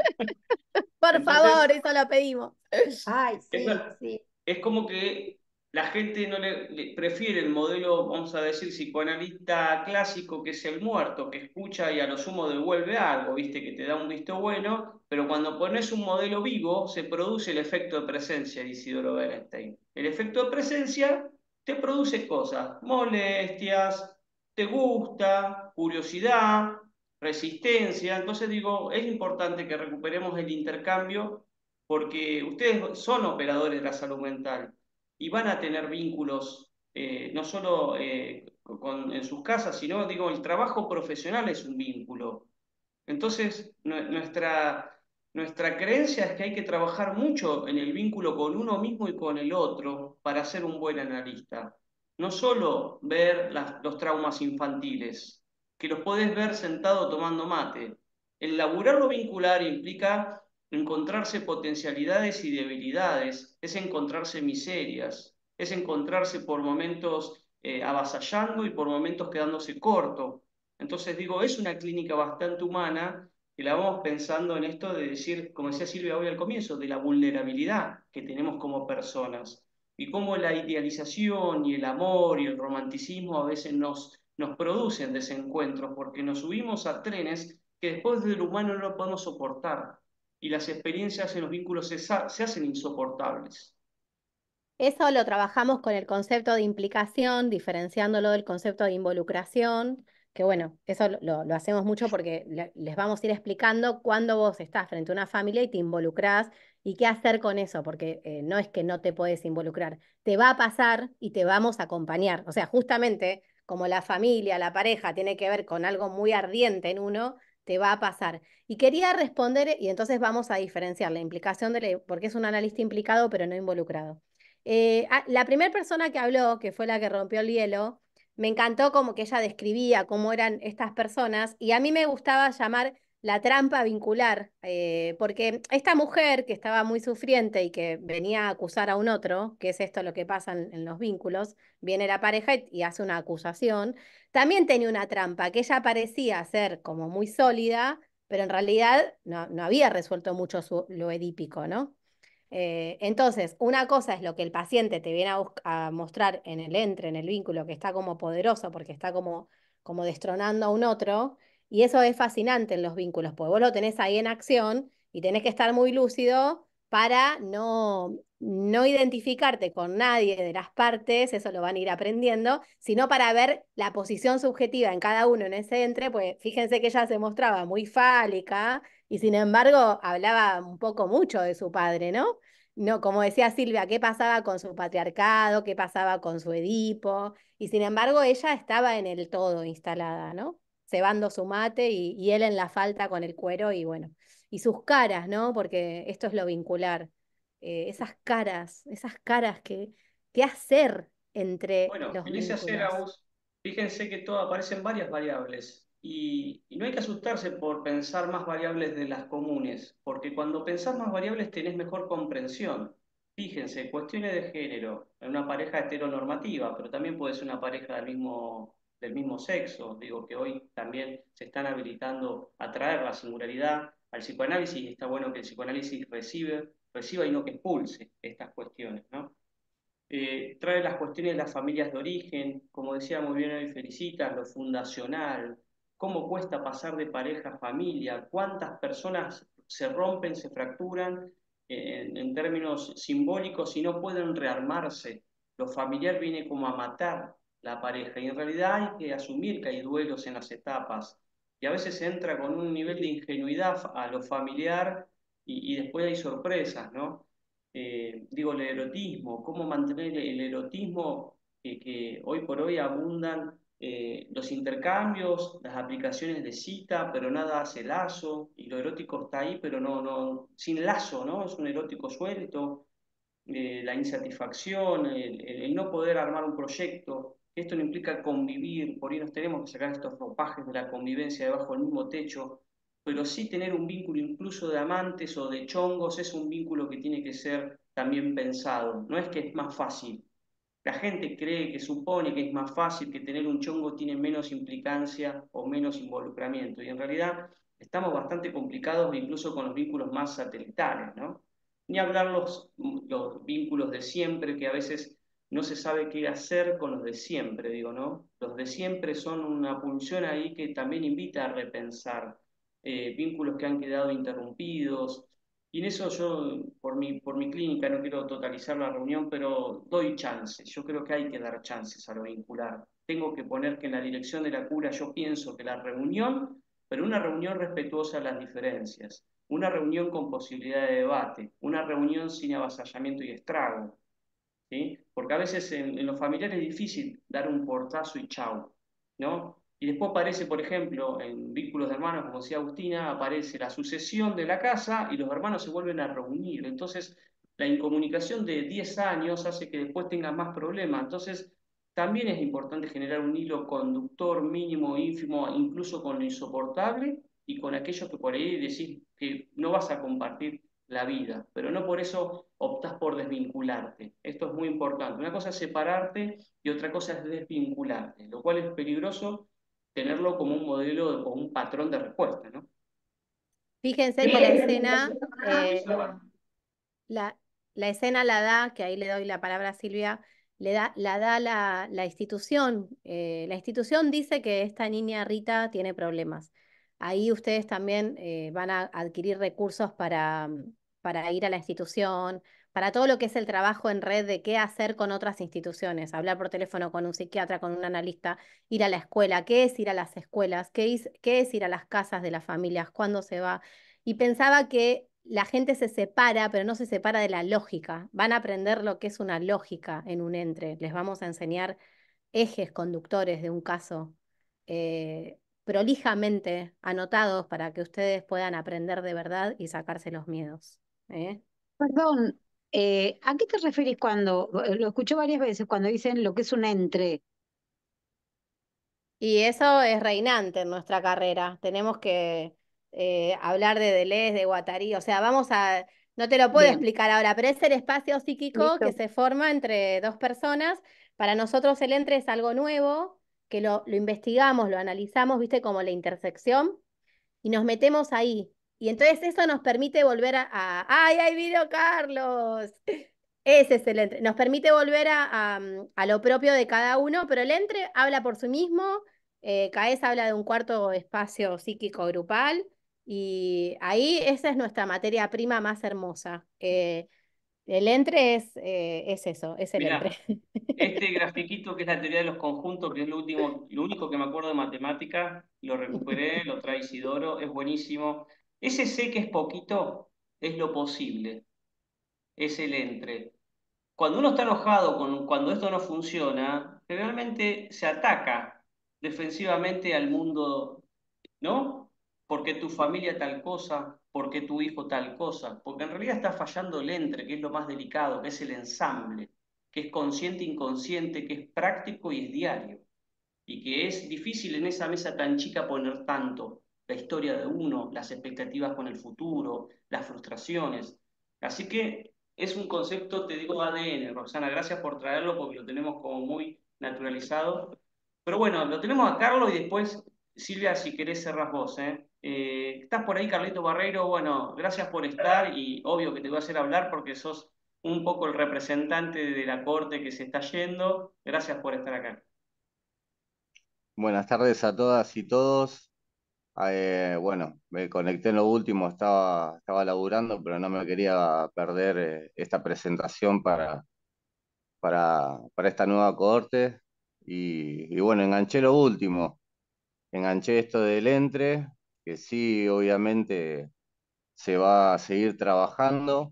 Por favor, Entonces, eso lo pedimos. Ay, es, sí, sí. es como que la gente no prefiere el modelo, vamos a decir, psicoanalista clásico, que es el muerto, que escucha y a lo sumo devuelve algo, viste, que te da un visto bueno, pero cuando pones un modelo vivo, se produce el efecto de presencia, dice Isidoro Bernstein. El efecto de presencia te produce cosas, molestias, te gusta, curiosidad, resistencia. Entonces digo, es importante que recuperemos el intercambio porque ustedes son operadores de la salud mental y van a tener vínculos no solo en sus casas, sino, digo, el trabajo profesional es un vínculo. Entonces, nuestra creencia es que hay que trabajar mucho en el vínculo con uno mismo y con el otro para ser un buen analista. No solo ver los traumas infantiles, que los podés ver sentado tomando mate. El laburar lo vincular implica encontrarse potencialidades y debilidades, es encontrarse miserias, es encontrarse por momentos avasallando y por momentos quedándose corto. Entonces digo, es una clínica bastante humana que la vamos pensando en esto de decir, como decía Silvia hoy al comienzo, de la vulnerabilidad que tenemos como personas y cómo la idealización y el amor y el romanticismo a veces nos producen desencuentros porque nos subimos a trenes que después del humano no lo podemos soportar y las experiencias en los vínculos se hacen insoportables. Eso lo trabajamos con el concepto de implicación, diferenciándolo del concepto de involucración, que bueno, eso lo hacemos mucho porque les vamos a ir explicando cuándo vos estás frente a una familia y te involucrás y qué hacer con eso, porque no es que no te puedes involucrar, te va a pasar y te vamos a acompañar. O sea, justamente como la familia, la pareja tiene que ver con algo muy ardiente en uno, te va a pasar. Y quería responder, y entonces vamos a diferenciar la implicación porque es un analista implicado pero no involucrado. La primera persona que habló, que fue la que rompió el hielo, me encantó como que ella describía cómo eran estas personas y a mí me gustaba llamar la trampa vincular, porque esta mujer que estaba muy sufriente y que venía a acusar a un otro, que es esto lo que pasa en los vínculos, viene la pareja y hace una acusación, también tenía una trampa, que ella parecía ser como muy sólida, pero en realidad no había resuelto mucho lo edípico, ¿no? Entonces, una cosa es lo que el paciente te viene a mostrar en en el vínculo, que está como poderoso, porque está como destronando a un otro, y eso es fascinante en los vínculos, porque vos lo tenés ahí en acción y tenés que estar muy lúcido para no identificarte con nadie de las partes, eso lo van a ir aprendiendo, sino para ver la posición subjetiva en cada uno en ese entre, pues fíjense que ella se mostraba muy fálica y sin embargo hablaba un poco mucho de su padre, ¿no? No, como decía Silvia, qué pasaba con su patriarcado, qué pasaba con su Edipo, y sin embargo ella estaba en el todo instalada, ¿no? Cebando su mate y él en la falta con el cuero y bueno, y sus caras, ¿no? Porque esto es lo vincular, esas caras que hacer entre Bueno, los en ese hacer vínculos. aus, fíjense que todo aparecen varias variables y no hay que asustarse por pensar más variables de las comunes, porque cuando pensás más variables tenés mejor comprensión. Fíjense, cuestiones de género, en una pareja heteronormativa, pero también puede ser una pareja del mismo sexo. Digo que hoy también se están habilitando a traer la singularidad al psicoanálisis y está bueno que el psicoanálisis reciba y no que expulse estas cuestiones, ¿no? Trae las cuestiones de las familias de origen, como decía muy bien hoy Felicitas, lo fundacional, cómo cuesta pasar de pareja a familia, cuántas personas se rompen, se fracturan en términos simbólicos y no pueden rearmarse. Lo familiar viene como a matar la pareja y en realidad hay que asumir que hay duelos en las etapas y a veces se entra con un nivel de ingenuidad a lo familiar y después hay sorpresas, ¿no? Digo, el erotismo, cómo mantener el erotismo que hoy por hoy abundan los intercambios, las aplicaciones de cita, pero nada hace lazo, y lo erótico está ahí, pero sin lazo, ¿no? Es un erótico suelto, la insatisfacción, el no poder armar un proyecto, esto no implica convivir, por ahí nos tenemos que sacar estos ropajes de la convivencia debajo del mismo techo, pero sí tener un vínculo incluso de amantes o de chongos es un vínculo que tiene que ser también pensado, no es que es más fácil. La gente cree que supone que es más fácil, que tener un chongo tiene menos implicancia o menos involucramiento, y en realidad estamos bastante complicados incluso con los vínculos más satelitales, ¿no? Ni hablar los vínculos de siempre, que a veces no se sabe qué hacer con los de siempre, digo, ¿no? Los de siempre son una pulsión ahí que también invita a repensar vínculos que han quedado interrumpidos. Y en eso yo, por mi clínica, no quiero totalizar la reunión, pero doy chances. Yo creo que hay que dar chances a lo vincular. Tengo que poner que en la dirección de la cura yo pienso que la reunión, pero una reunión respetuosa de las diferencias, una reunión con posibilidad de debate, una reunión sin avasallamiento y estrago, ¿sí? Porque a veces en los familiares es difícil dar un portazo y chau, ¿no? Y después aparece, por ejemplo, en vínculos de hermanos, como decía Agustina, aparece la sucesión de la casa y los hermanos se vuelven a reunir. Entonces, la incomunicación de 10 años hace que después tengan más problemas. Entonces, también es importante generar un hilo conductor mínimo, ínfimo, incluso con lo insoportable y con aquello que por ahí decís que no vas a compartir la vida, pero no por eso optás por desvincularte. Esto es muy importante. Una cosa es separarte y otra cosa es desvincularte, lo cual es peligroso tenerlo como un modelo o un patrón de respuesta, ¿no? Fíjense que la escena, la, la escena la da, que ahí le doy la palabra a Silvia, la da la institución. La institución dice que esta niña Rita tiene problemas. Ahí ustedes también van a adquirir recursos para ir a la institución, para todo lo que es el trabajo en red de qué hacer con otras instituciones, hablar por teléfono con un psiquiatra, con un analista, ir a la escuela, qué es ir a las escuelas, qué es ir a las casas de las familias, cuándo se va. Y pensaba que la gente se separa, pero no se separa de la lógica. Van a aprender lo que es una lógica en un entre. Les vamos a enseñar ejes conductores de un caso prolijamente anotados para que ustedes puedan aprender de verdad y sacarse los miedos. ¿Eh? Perdón, ¿a qué te referís cuando, lo escuché varias veces, cuando dicen lo que es un entre? Y eso es reinante en nuestra carrera. Tenemos que hablar de Deleuze, de Guattari. O sea, no te lo puedo Bien, explicar ahora, pero es el espacio psíquico que listo. se forma entre dos personas. Para nosotros el entre es algo nuevo, que lo investigamos, lo analizamos, viste, como la intersección, y nos metemos ahí. Y entonces eso nos permite volver ¡Ay, ahí vino Carlos! Ese es el entre. Nos permite volver a lo propio de cada uno, pero el entre habla por sí mismo. CAES habla de un cuarto espacio psíquico grupal y ahí esa es nuestra materia prima más hermosa. El entre es eso, es el entre. Mirá, este grafiquito que es la teoría de los conjuntos, que es lo único que me acuerdo de matemática, lo recuperé, lo trae Isidoro, es buenísimo. Ese C que es poquito, es lo posible, es el entre. Cuando uno está enojado cuando esto no funciona, generalmente se ataca defensivamente al mundo, ¿no? Porque tu familia tal cosa, porque tu hijo tal cosa, porque en realidad está fallando el entre, que es lo más delicado, que es el ensamble, que es consciente, inconsciente, que es práctico y es diario y que es difícil en esa mesa tan chica poner tanto, la historia de uno, las expectativas con el futuro, las frustraciones. Así que es un concepto, te digo, ADN, Roxana, gracias por traerlo porque lo tenemos como muy naturalizado. Pero bueno, lo tenemos a Carlos y después, Silvia, si querés cerrás vos, ¿eh? ¿Estás por ahí, Carlito Barreiro? Bueno, gracias por estar y obvio que te voy a hacer hablar porque sos un poco el representante de la corte que se está yendo. Gracias por estar acá. Buenas tardes a todas y todos. Bueno, me conecté en lo último, estaba laburando, pero no me quería perder esta presentación para esta nueva cohorte. Y bueno, enganché lo último, enganché esto del entre, que sí, obviamente se va a seguir trabajando.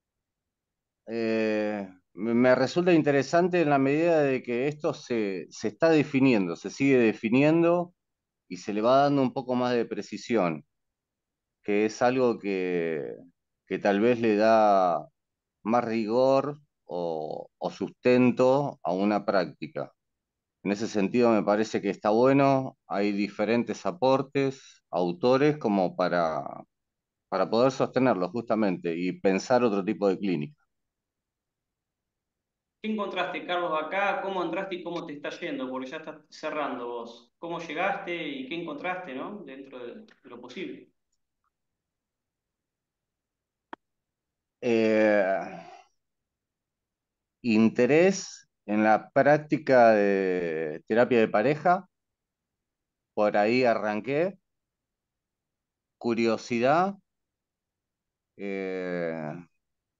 Me resulta interesante en la medida de que esto se está definiendo, se sigue definiendo y se le va dando un poco más de precisión, que es algo que tal vez le da más rigor o sustento a una práctica. En ese sentido me parece que está bueno, hay diferentes aportes, autores, como para poder sostenerlo justamente y pensar otro tipo de clínica. ¿Qué encontraste, Carlos, acá? ¿Cómo entraste y cómo te está yendo? Porque ya estás cerrando vos. ¿Cómo llegaste y qué encontraste, ¿no? Dentro de lo posible. Eh, Interés en la práctica de terapia de pareja, por ahí arranqué, curiosidad, eh,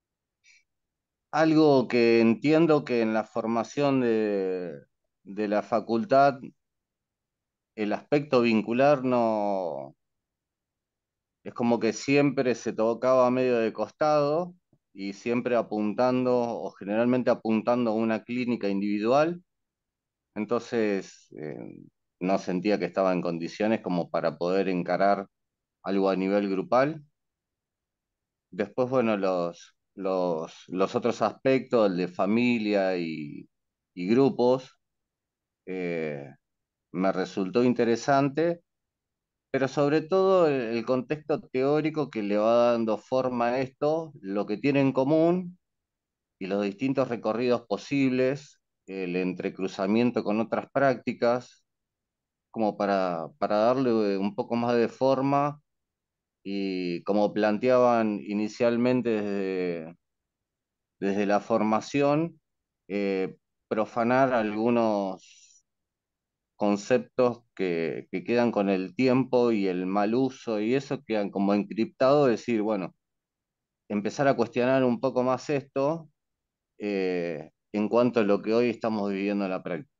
algo que entiendo que en la formación de la facultad, el aspecto vincular no, es como que siempre se tocaba medio de costado y siempre apuntando o generalmente apuntando a una clínica individual. Entonces, no sentía que estaba en condiciones como para poder encarar algo a nivel grupal. Después, bueno, los otros aspectos, el de familia y grupos, eh, me resultó interesante, pero sobre todo el contexto teórico que le va dando forma a esto, lo que tiene en común y los distintos recorridos posibles, el entrecruzamiento con otras prácticas, como para darle un poco más de forma y como planteaban inicialmente desde la formación, eh, profanar algunos conceptos que quedan con el tiempo y el mal uso y eso quedan como encriptados, decir, bueno, empezar a cuestionar un poco más esto en cuanto a lo que hoy estamos viviendo en la práctica.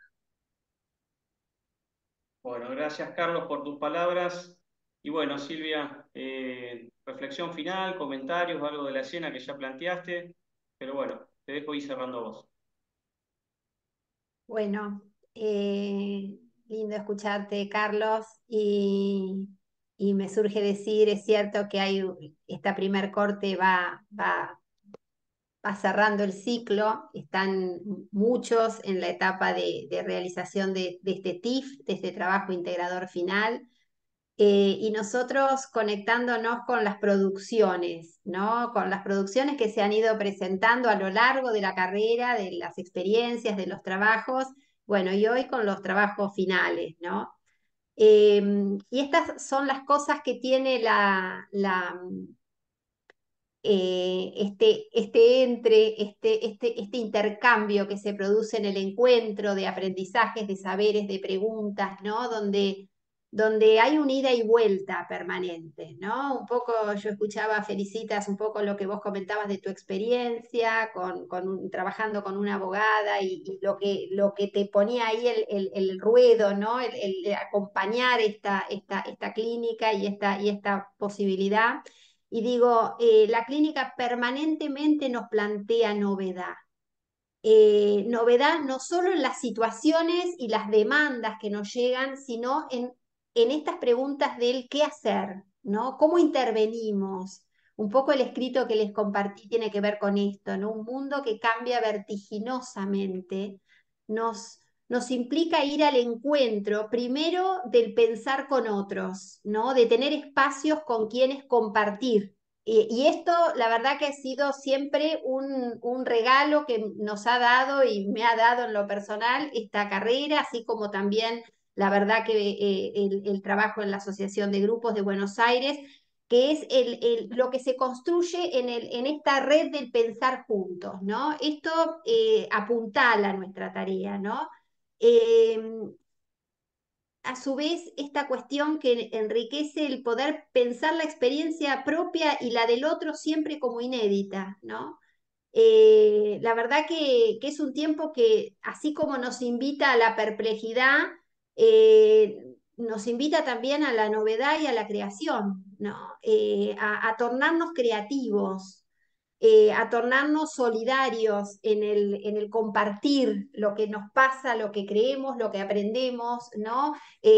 Bueno, gracias Carlos por tus palabras. Y bueno, Silvia, reflexión final, comentarios, algo de la escena que ya planteaste, pero bueno, te dejo ir cerrando vos. Bueno, lindo escucharte, Carlos, y me surge decir, es cierto que hay esta primer corte va cerrando el ciclo, están muchos en la etapa de realización de este TIF, de este trabajo integrador final, y nosotros conectándonos con las producciones, ¿no? Con las producciones que se han ido presentando a lo largo de la carrera, de las experiencias, de los trabajos, bueno, y hoy con los trabajos finales, ¿no? Y estas son las cosas que tiene este intercambio que se produce en el encuentro de aprendizajes, de saberes, de preguntas, ¿no? Donde hay un ida y vuelta permanente, ¿no? Un poco yo escuchaba, Felicitas, un poco lo que vos comentabas de tu experiencia trabajando con una abogada y lo que te ponía ahí el ruedo, ¿no? El acompañar esta clínica y esta posibilidad. Y digo, la clínica permanentemente nos plantea novedad. Novedad no solo en las situaciones y las demandas que nos llegan, sino en estas preguntas del qué hacer, ¿no? ¿Cómo intervenimos? Un poco el escrito que les compartí tiene que ver con esto, ¿no? Un mundo que cambia vertiginosamente nos implica ir al encuentro, primero del pensar con otros, ¿no? De tener espacios con quienes compartir. Y esto, la verdad que ha sido siempre un regalo que nos ha dado y me ha dado en lo personal esta carrera, así como también la verdad que el trabajo en la Asociación de Grupos de Buenos Aires, que es lo que se construye en esta red del pensar juntos, ¿no? Esto apuntala nuestra tarea, ¿no? Eh, a su vez, esta cuestión que enriquece el poder pensar la experiencia propia y la del otro siempre como inédita, ¿no? La verdad que es un tiempo que, así como nos invita a la perplejidad, nos invita también a la novedad y a la creación, ¿no? A tornarnos creativos, a tornarnos solidarios en el compartir lo que nos pasa, lo que creemos, lo que aprendemos, ¿no?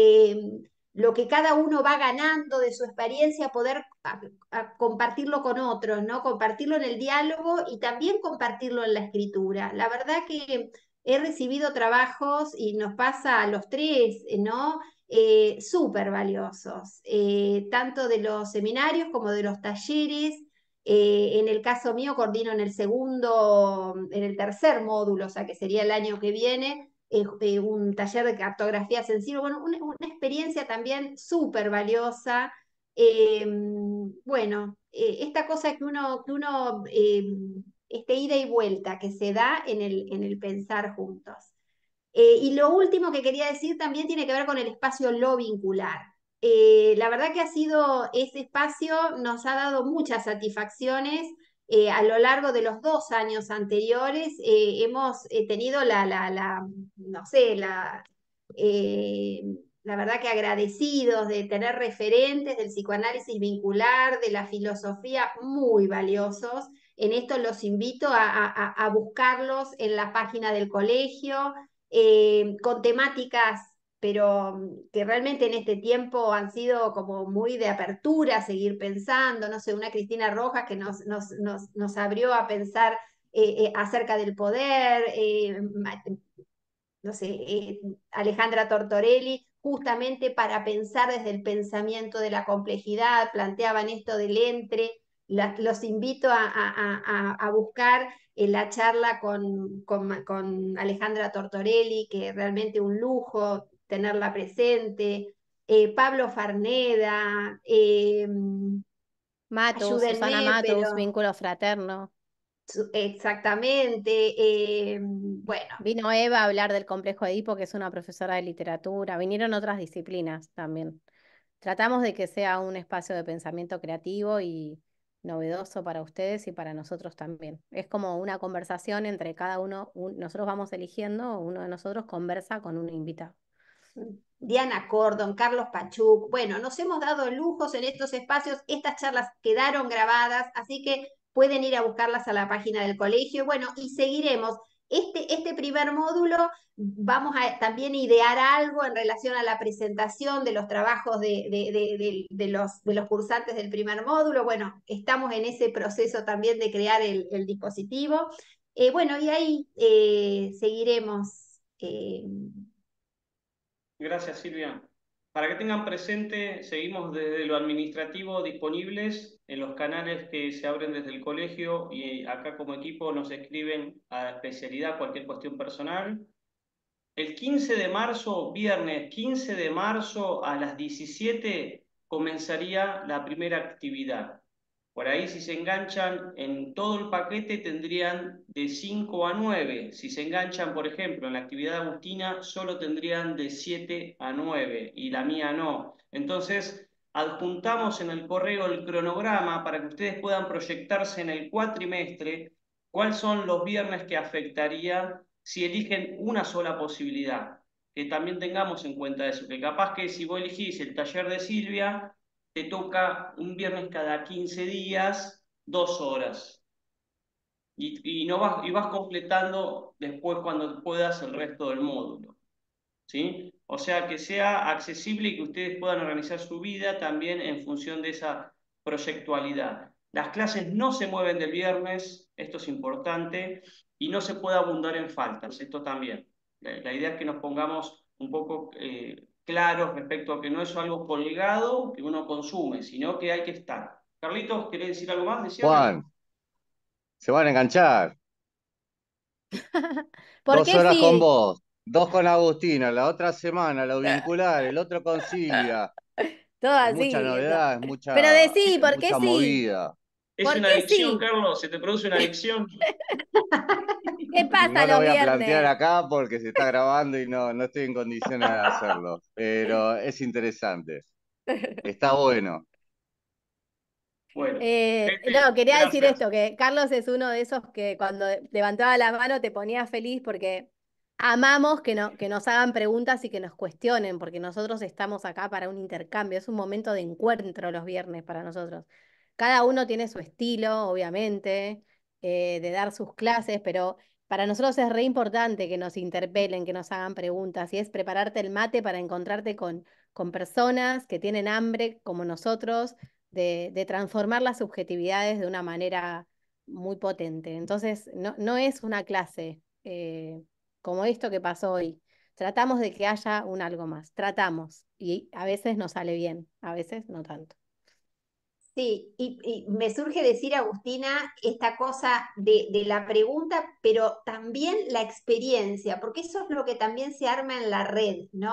Lo que cada uno va ganando de su experiencia, poder compartirlo con otros, ¿no? Compartirlo en el diálogo y también compartirlo en la escritura. La verdad que he recibido trabajos y nos pasa a los tres, ¿no? Súper valiosos, tanto de los seminarios como de los talleres. En el caso mío, coordino en el tercer módulo, o sea que sería el año que viene, un taller de cartografía sensible, bueno, una experiencia también súper valiosa. Bueno, esta cosa que uno este ida y vuelta que se da en el pensar juntos. Y lo último que quería decir también tiene que ver con el espacio lo vincular. La verdad que ese espacio nos ha dado muchas satisfacciones. A lo largo de los 2 años anteriores hemos tenido no sé, eh, la verdad que agradecidos de tener referentes del psicoanálisis vincular, de la filosofía muy valiosos. En esto los invito a buscarlos en la página del colegio, con temáticas, pero que realmente en este tiempo han sido como muy de apertura, seguir pensando, no sé, una Cristina Rojas que nos abrió a pensar acerca del poder, no sé, Alejandra Tortorelli, justamente para pensar desde el pensamiento de la complejidad, planteaban esto del entre. Los invito a buscar la charla con Alejandra Tortorelli, que realmente un lujo tenerla presente. Pablo Farneda, Matus, Susana ayúdenme, Matus, pero vínculo fraterno. exactamente. Bueno, Vino Eva a hablar del complejo de Edipo, que es una profesora de literatura. Vinieron otras disciplinas también. Tratamos de que sea un espacio de pensamiento creativo y novedoso para ustedes y para nosotros también. Es como una conversación entre cada uno, nosotros vamos eligiendo, uno de nosotros conversa con un invitado. Diana Cordon, Carlos Pachuk. Bueno, nos hemos dado lujos en estos espacios. Estas charlas quedaron grabadas, así que pueden ir a buscarlas a la página del colegio. Bueno, y seguiremos. Este primer módulo vamos a también idear algo en relación a la presentación de los trabajos de los cursantes del primer módulo. Bueno, estamos en ese proceso también de crear el dispositivo. Bueno, y ahí seguiremos. Gracias, Silvia. Para que tengan presente, seguimos desde lo administrativo disponibles en los canales que se abren desde el colegio y acá como equipo nos escriben a la especialidad cualquier cuestión personal. El 15 de marzo, viernes 15 de marzo a las 17 comenzaría la primera actividad. Por ahí si se enganchan en todo el paquete tendrían de 5 a 9. Si se enganchan, por ejemplo, en la actividad agustina, solo tendrían de 7 a 9 y la mía no. Entonces, adjuntamos en el correo el cronograma para que ustedes puedan proyectarse en el cuatrimestre cuáles son los viernes que afectaría si eligen una sola posibilidad. Que también tengamos en cuenta eso, que capaz que si vos elegís el taller de Silvia, te toca un viernes cada 15 días, 2 horas. Y vas completando después cuando puedas el resto del módulo. ¿Sí? O sea, que sea accesible y que ustedes puedan organizar su vida también en función de esa proyectualidad. Las clases no se mueven del viernes, esto es importante, y no se puede abundar en faltas, esto también. La idea es que nos pongamos un poco claros respecto a que no es algo colgado que uno consume, sino que hay que estar. Carlitos, ¿querés decir algo más de cierre? Juan, se van a enganchar. ¿Por 2 horas con qué vos, 2 con Agustina, la otra semana lo vincular, el otro con Silvia. todo Es mucha así? novedad, Pero decí, es ¿por qué mucha sí? movida. Es ¿Por una qué adicción, sí? Carlos, se te produce una adicción. ¿Qué pasa No lo los voy a plantear viernes? acá porque se está grabando y no estoy en condiciones de hacerlo, pero es interesante. Está bueno. Bueno, No, gente, quería decir gracias. esto, que Carlos es uno de esos que cuando levantaba la mano te ponía feliz porque amamos que, no, que nos hagan preguntas y que nos cuestionen, porque nosotros estamos acá para un intercambio, es un momento de encuentro los viernes para nosotros. Cada uno tiene su estilo, obviamente, de dar sus clases, pero para nosotros es re importante que nos interpelen, que nos hagan preguntas, y es prepararte el mate para encontrarte con personas que tienen hambre como nosotros de transformar las subjetividades de una manera muy potente. Entonces, no es una clase como esto que pasó hoy. Tratamos de que haya un algo más, tratamos, y a veces nos sale bien, a veces no tanto. Sí, y me surge decir, Agustina, esta cosa de la pregunta, pero también la experiencia, porque eso es lo que también se arma en la red, ¿no?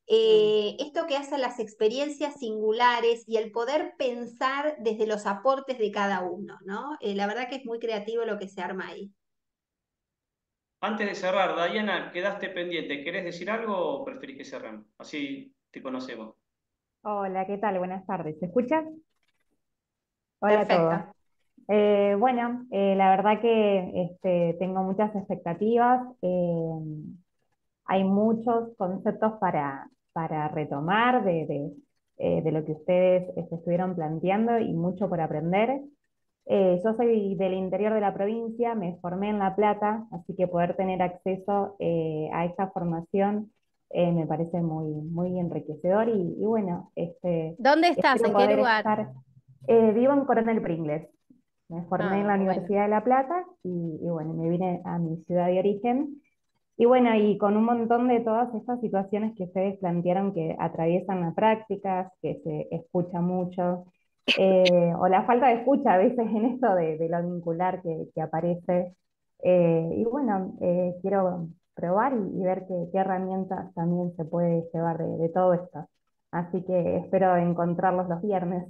esto que hace las experiencias singulares y el poder pensar desde los aportes de cada uno, ¿no? La verdad que es muy creativo lo que se arma ahí. Antes de cerrar, Diana, quedaste pendiente. ¿Querés decir algo o preferís que cerremos? Así te conocemos. Hola, ¿qué tal? Buenas tardes. ¿Se escucha? Hola a todos. Perfecto. Bueno, la verdad que tengo muchas expectativas. Hay muchos conceptos para retomar de lo que ustedes estuvieron planteando y mucho por aprender. Yo soy del interior de la provincia, me formé en La Plata, así que poder tener acceso a esta formación me parece muy, muy enriquecedor y bueno, ¿Dónde estás? espero ¿En qué poder lugar? estar. Vivo en Coronel Pringles, me formé en Ah, la bueno. Universidad de La Plata y bueno, me vine a mi ciudad de origen. Y bueno, y con un montón de todas estas situaciones que ustedes plantearon que atraviesan las prácticas, que se escucha mucho, o la falta de escucha a veces en esto de lo vincular que aparece. Y bueno, quiero probar y ver qué herramientas también se puede llevar de todo esto. Así que espero encontrarlos los viernes.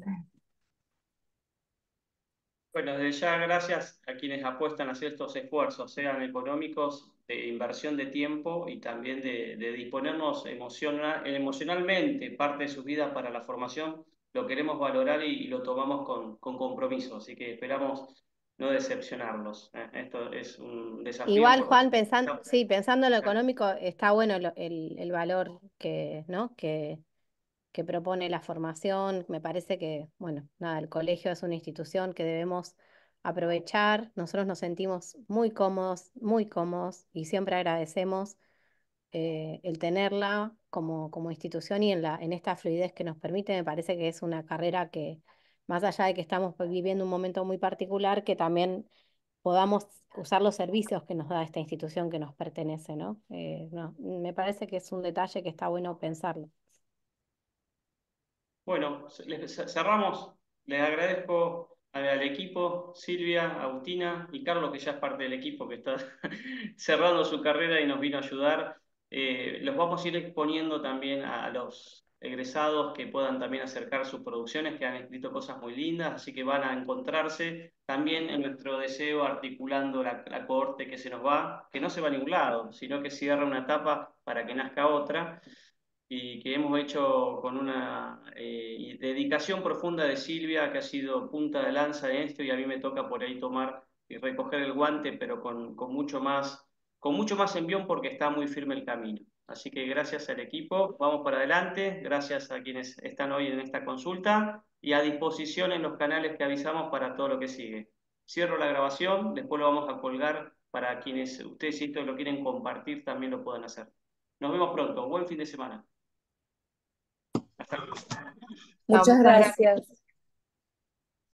Bueno, desde ya gracias a quienes apuestan a hacer estos esfuerzos, sean económicos, de inversión de tiempo y también de disponernos emocionalmente parte de sus vidas para la formación. Lo queremos valorar y lo tomamos con compromiso, así que esperamos no decepcionarlos. Esto es un desafío Igual, por... Juan, sí, pensando en lo económico, está bueno el valor ¿no? que propone la formación. Me parece que, bueno, nada, el colegio es una institución que debemos aprovechar. Nosotros nos sentimos muy cómodos y siempre agradecemos el tenerla como institución y en esta fluidez que nos permite. Me parece que es una carrera que, más allá de que estamos viviendo un momento muy particular, que también podamos usar los servicios que nos da esta institución que nos pertenece, ¿no? No, me parece que es un detalle que está bueno pensarlo. Bueno, cerramos. Les agradezco al equipo, Silvia, Agustina y Carlos, que ya es parte del equipo que está cerrando su carrera y nos vino a ayudar. Los vamos a ir exponiendo también a los egresados que puedan también acercar sus producciones, que han escrito cosas muy lindas, así que van a encontrarse también en nuestro deseo articulando la cohorte que se nos va, que no se va a ningún lado, sino que cierra una etapa para que nazca otra y que hemos hecho con una dedicación profunda de Silvia, que ha sido punta de lanza en esto, y a mí me toca por ahí tomar y recoger el guante, pero con mucho más envión porque está muy firme el camino. Así que gracias al equipo, vamos para adelante, gracias a quienes están hoy en esta consulta y a disposición en los canales que avisamos para todo lo que sigue. Cierro la grabación, después lo vamos a colgar para quienes ustedes si esto lo quieren compartir también lo puedan hacer. Nos vemos pronto, buen fin de semana. Muchas Muchas gracias. gracias.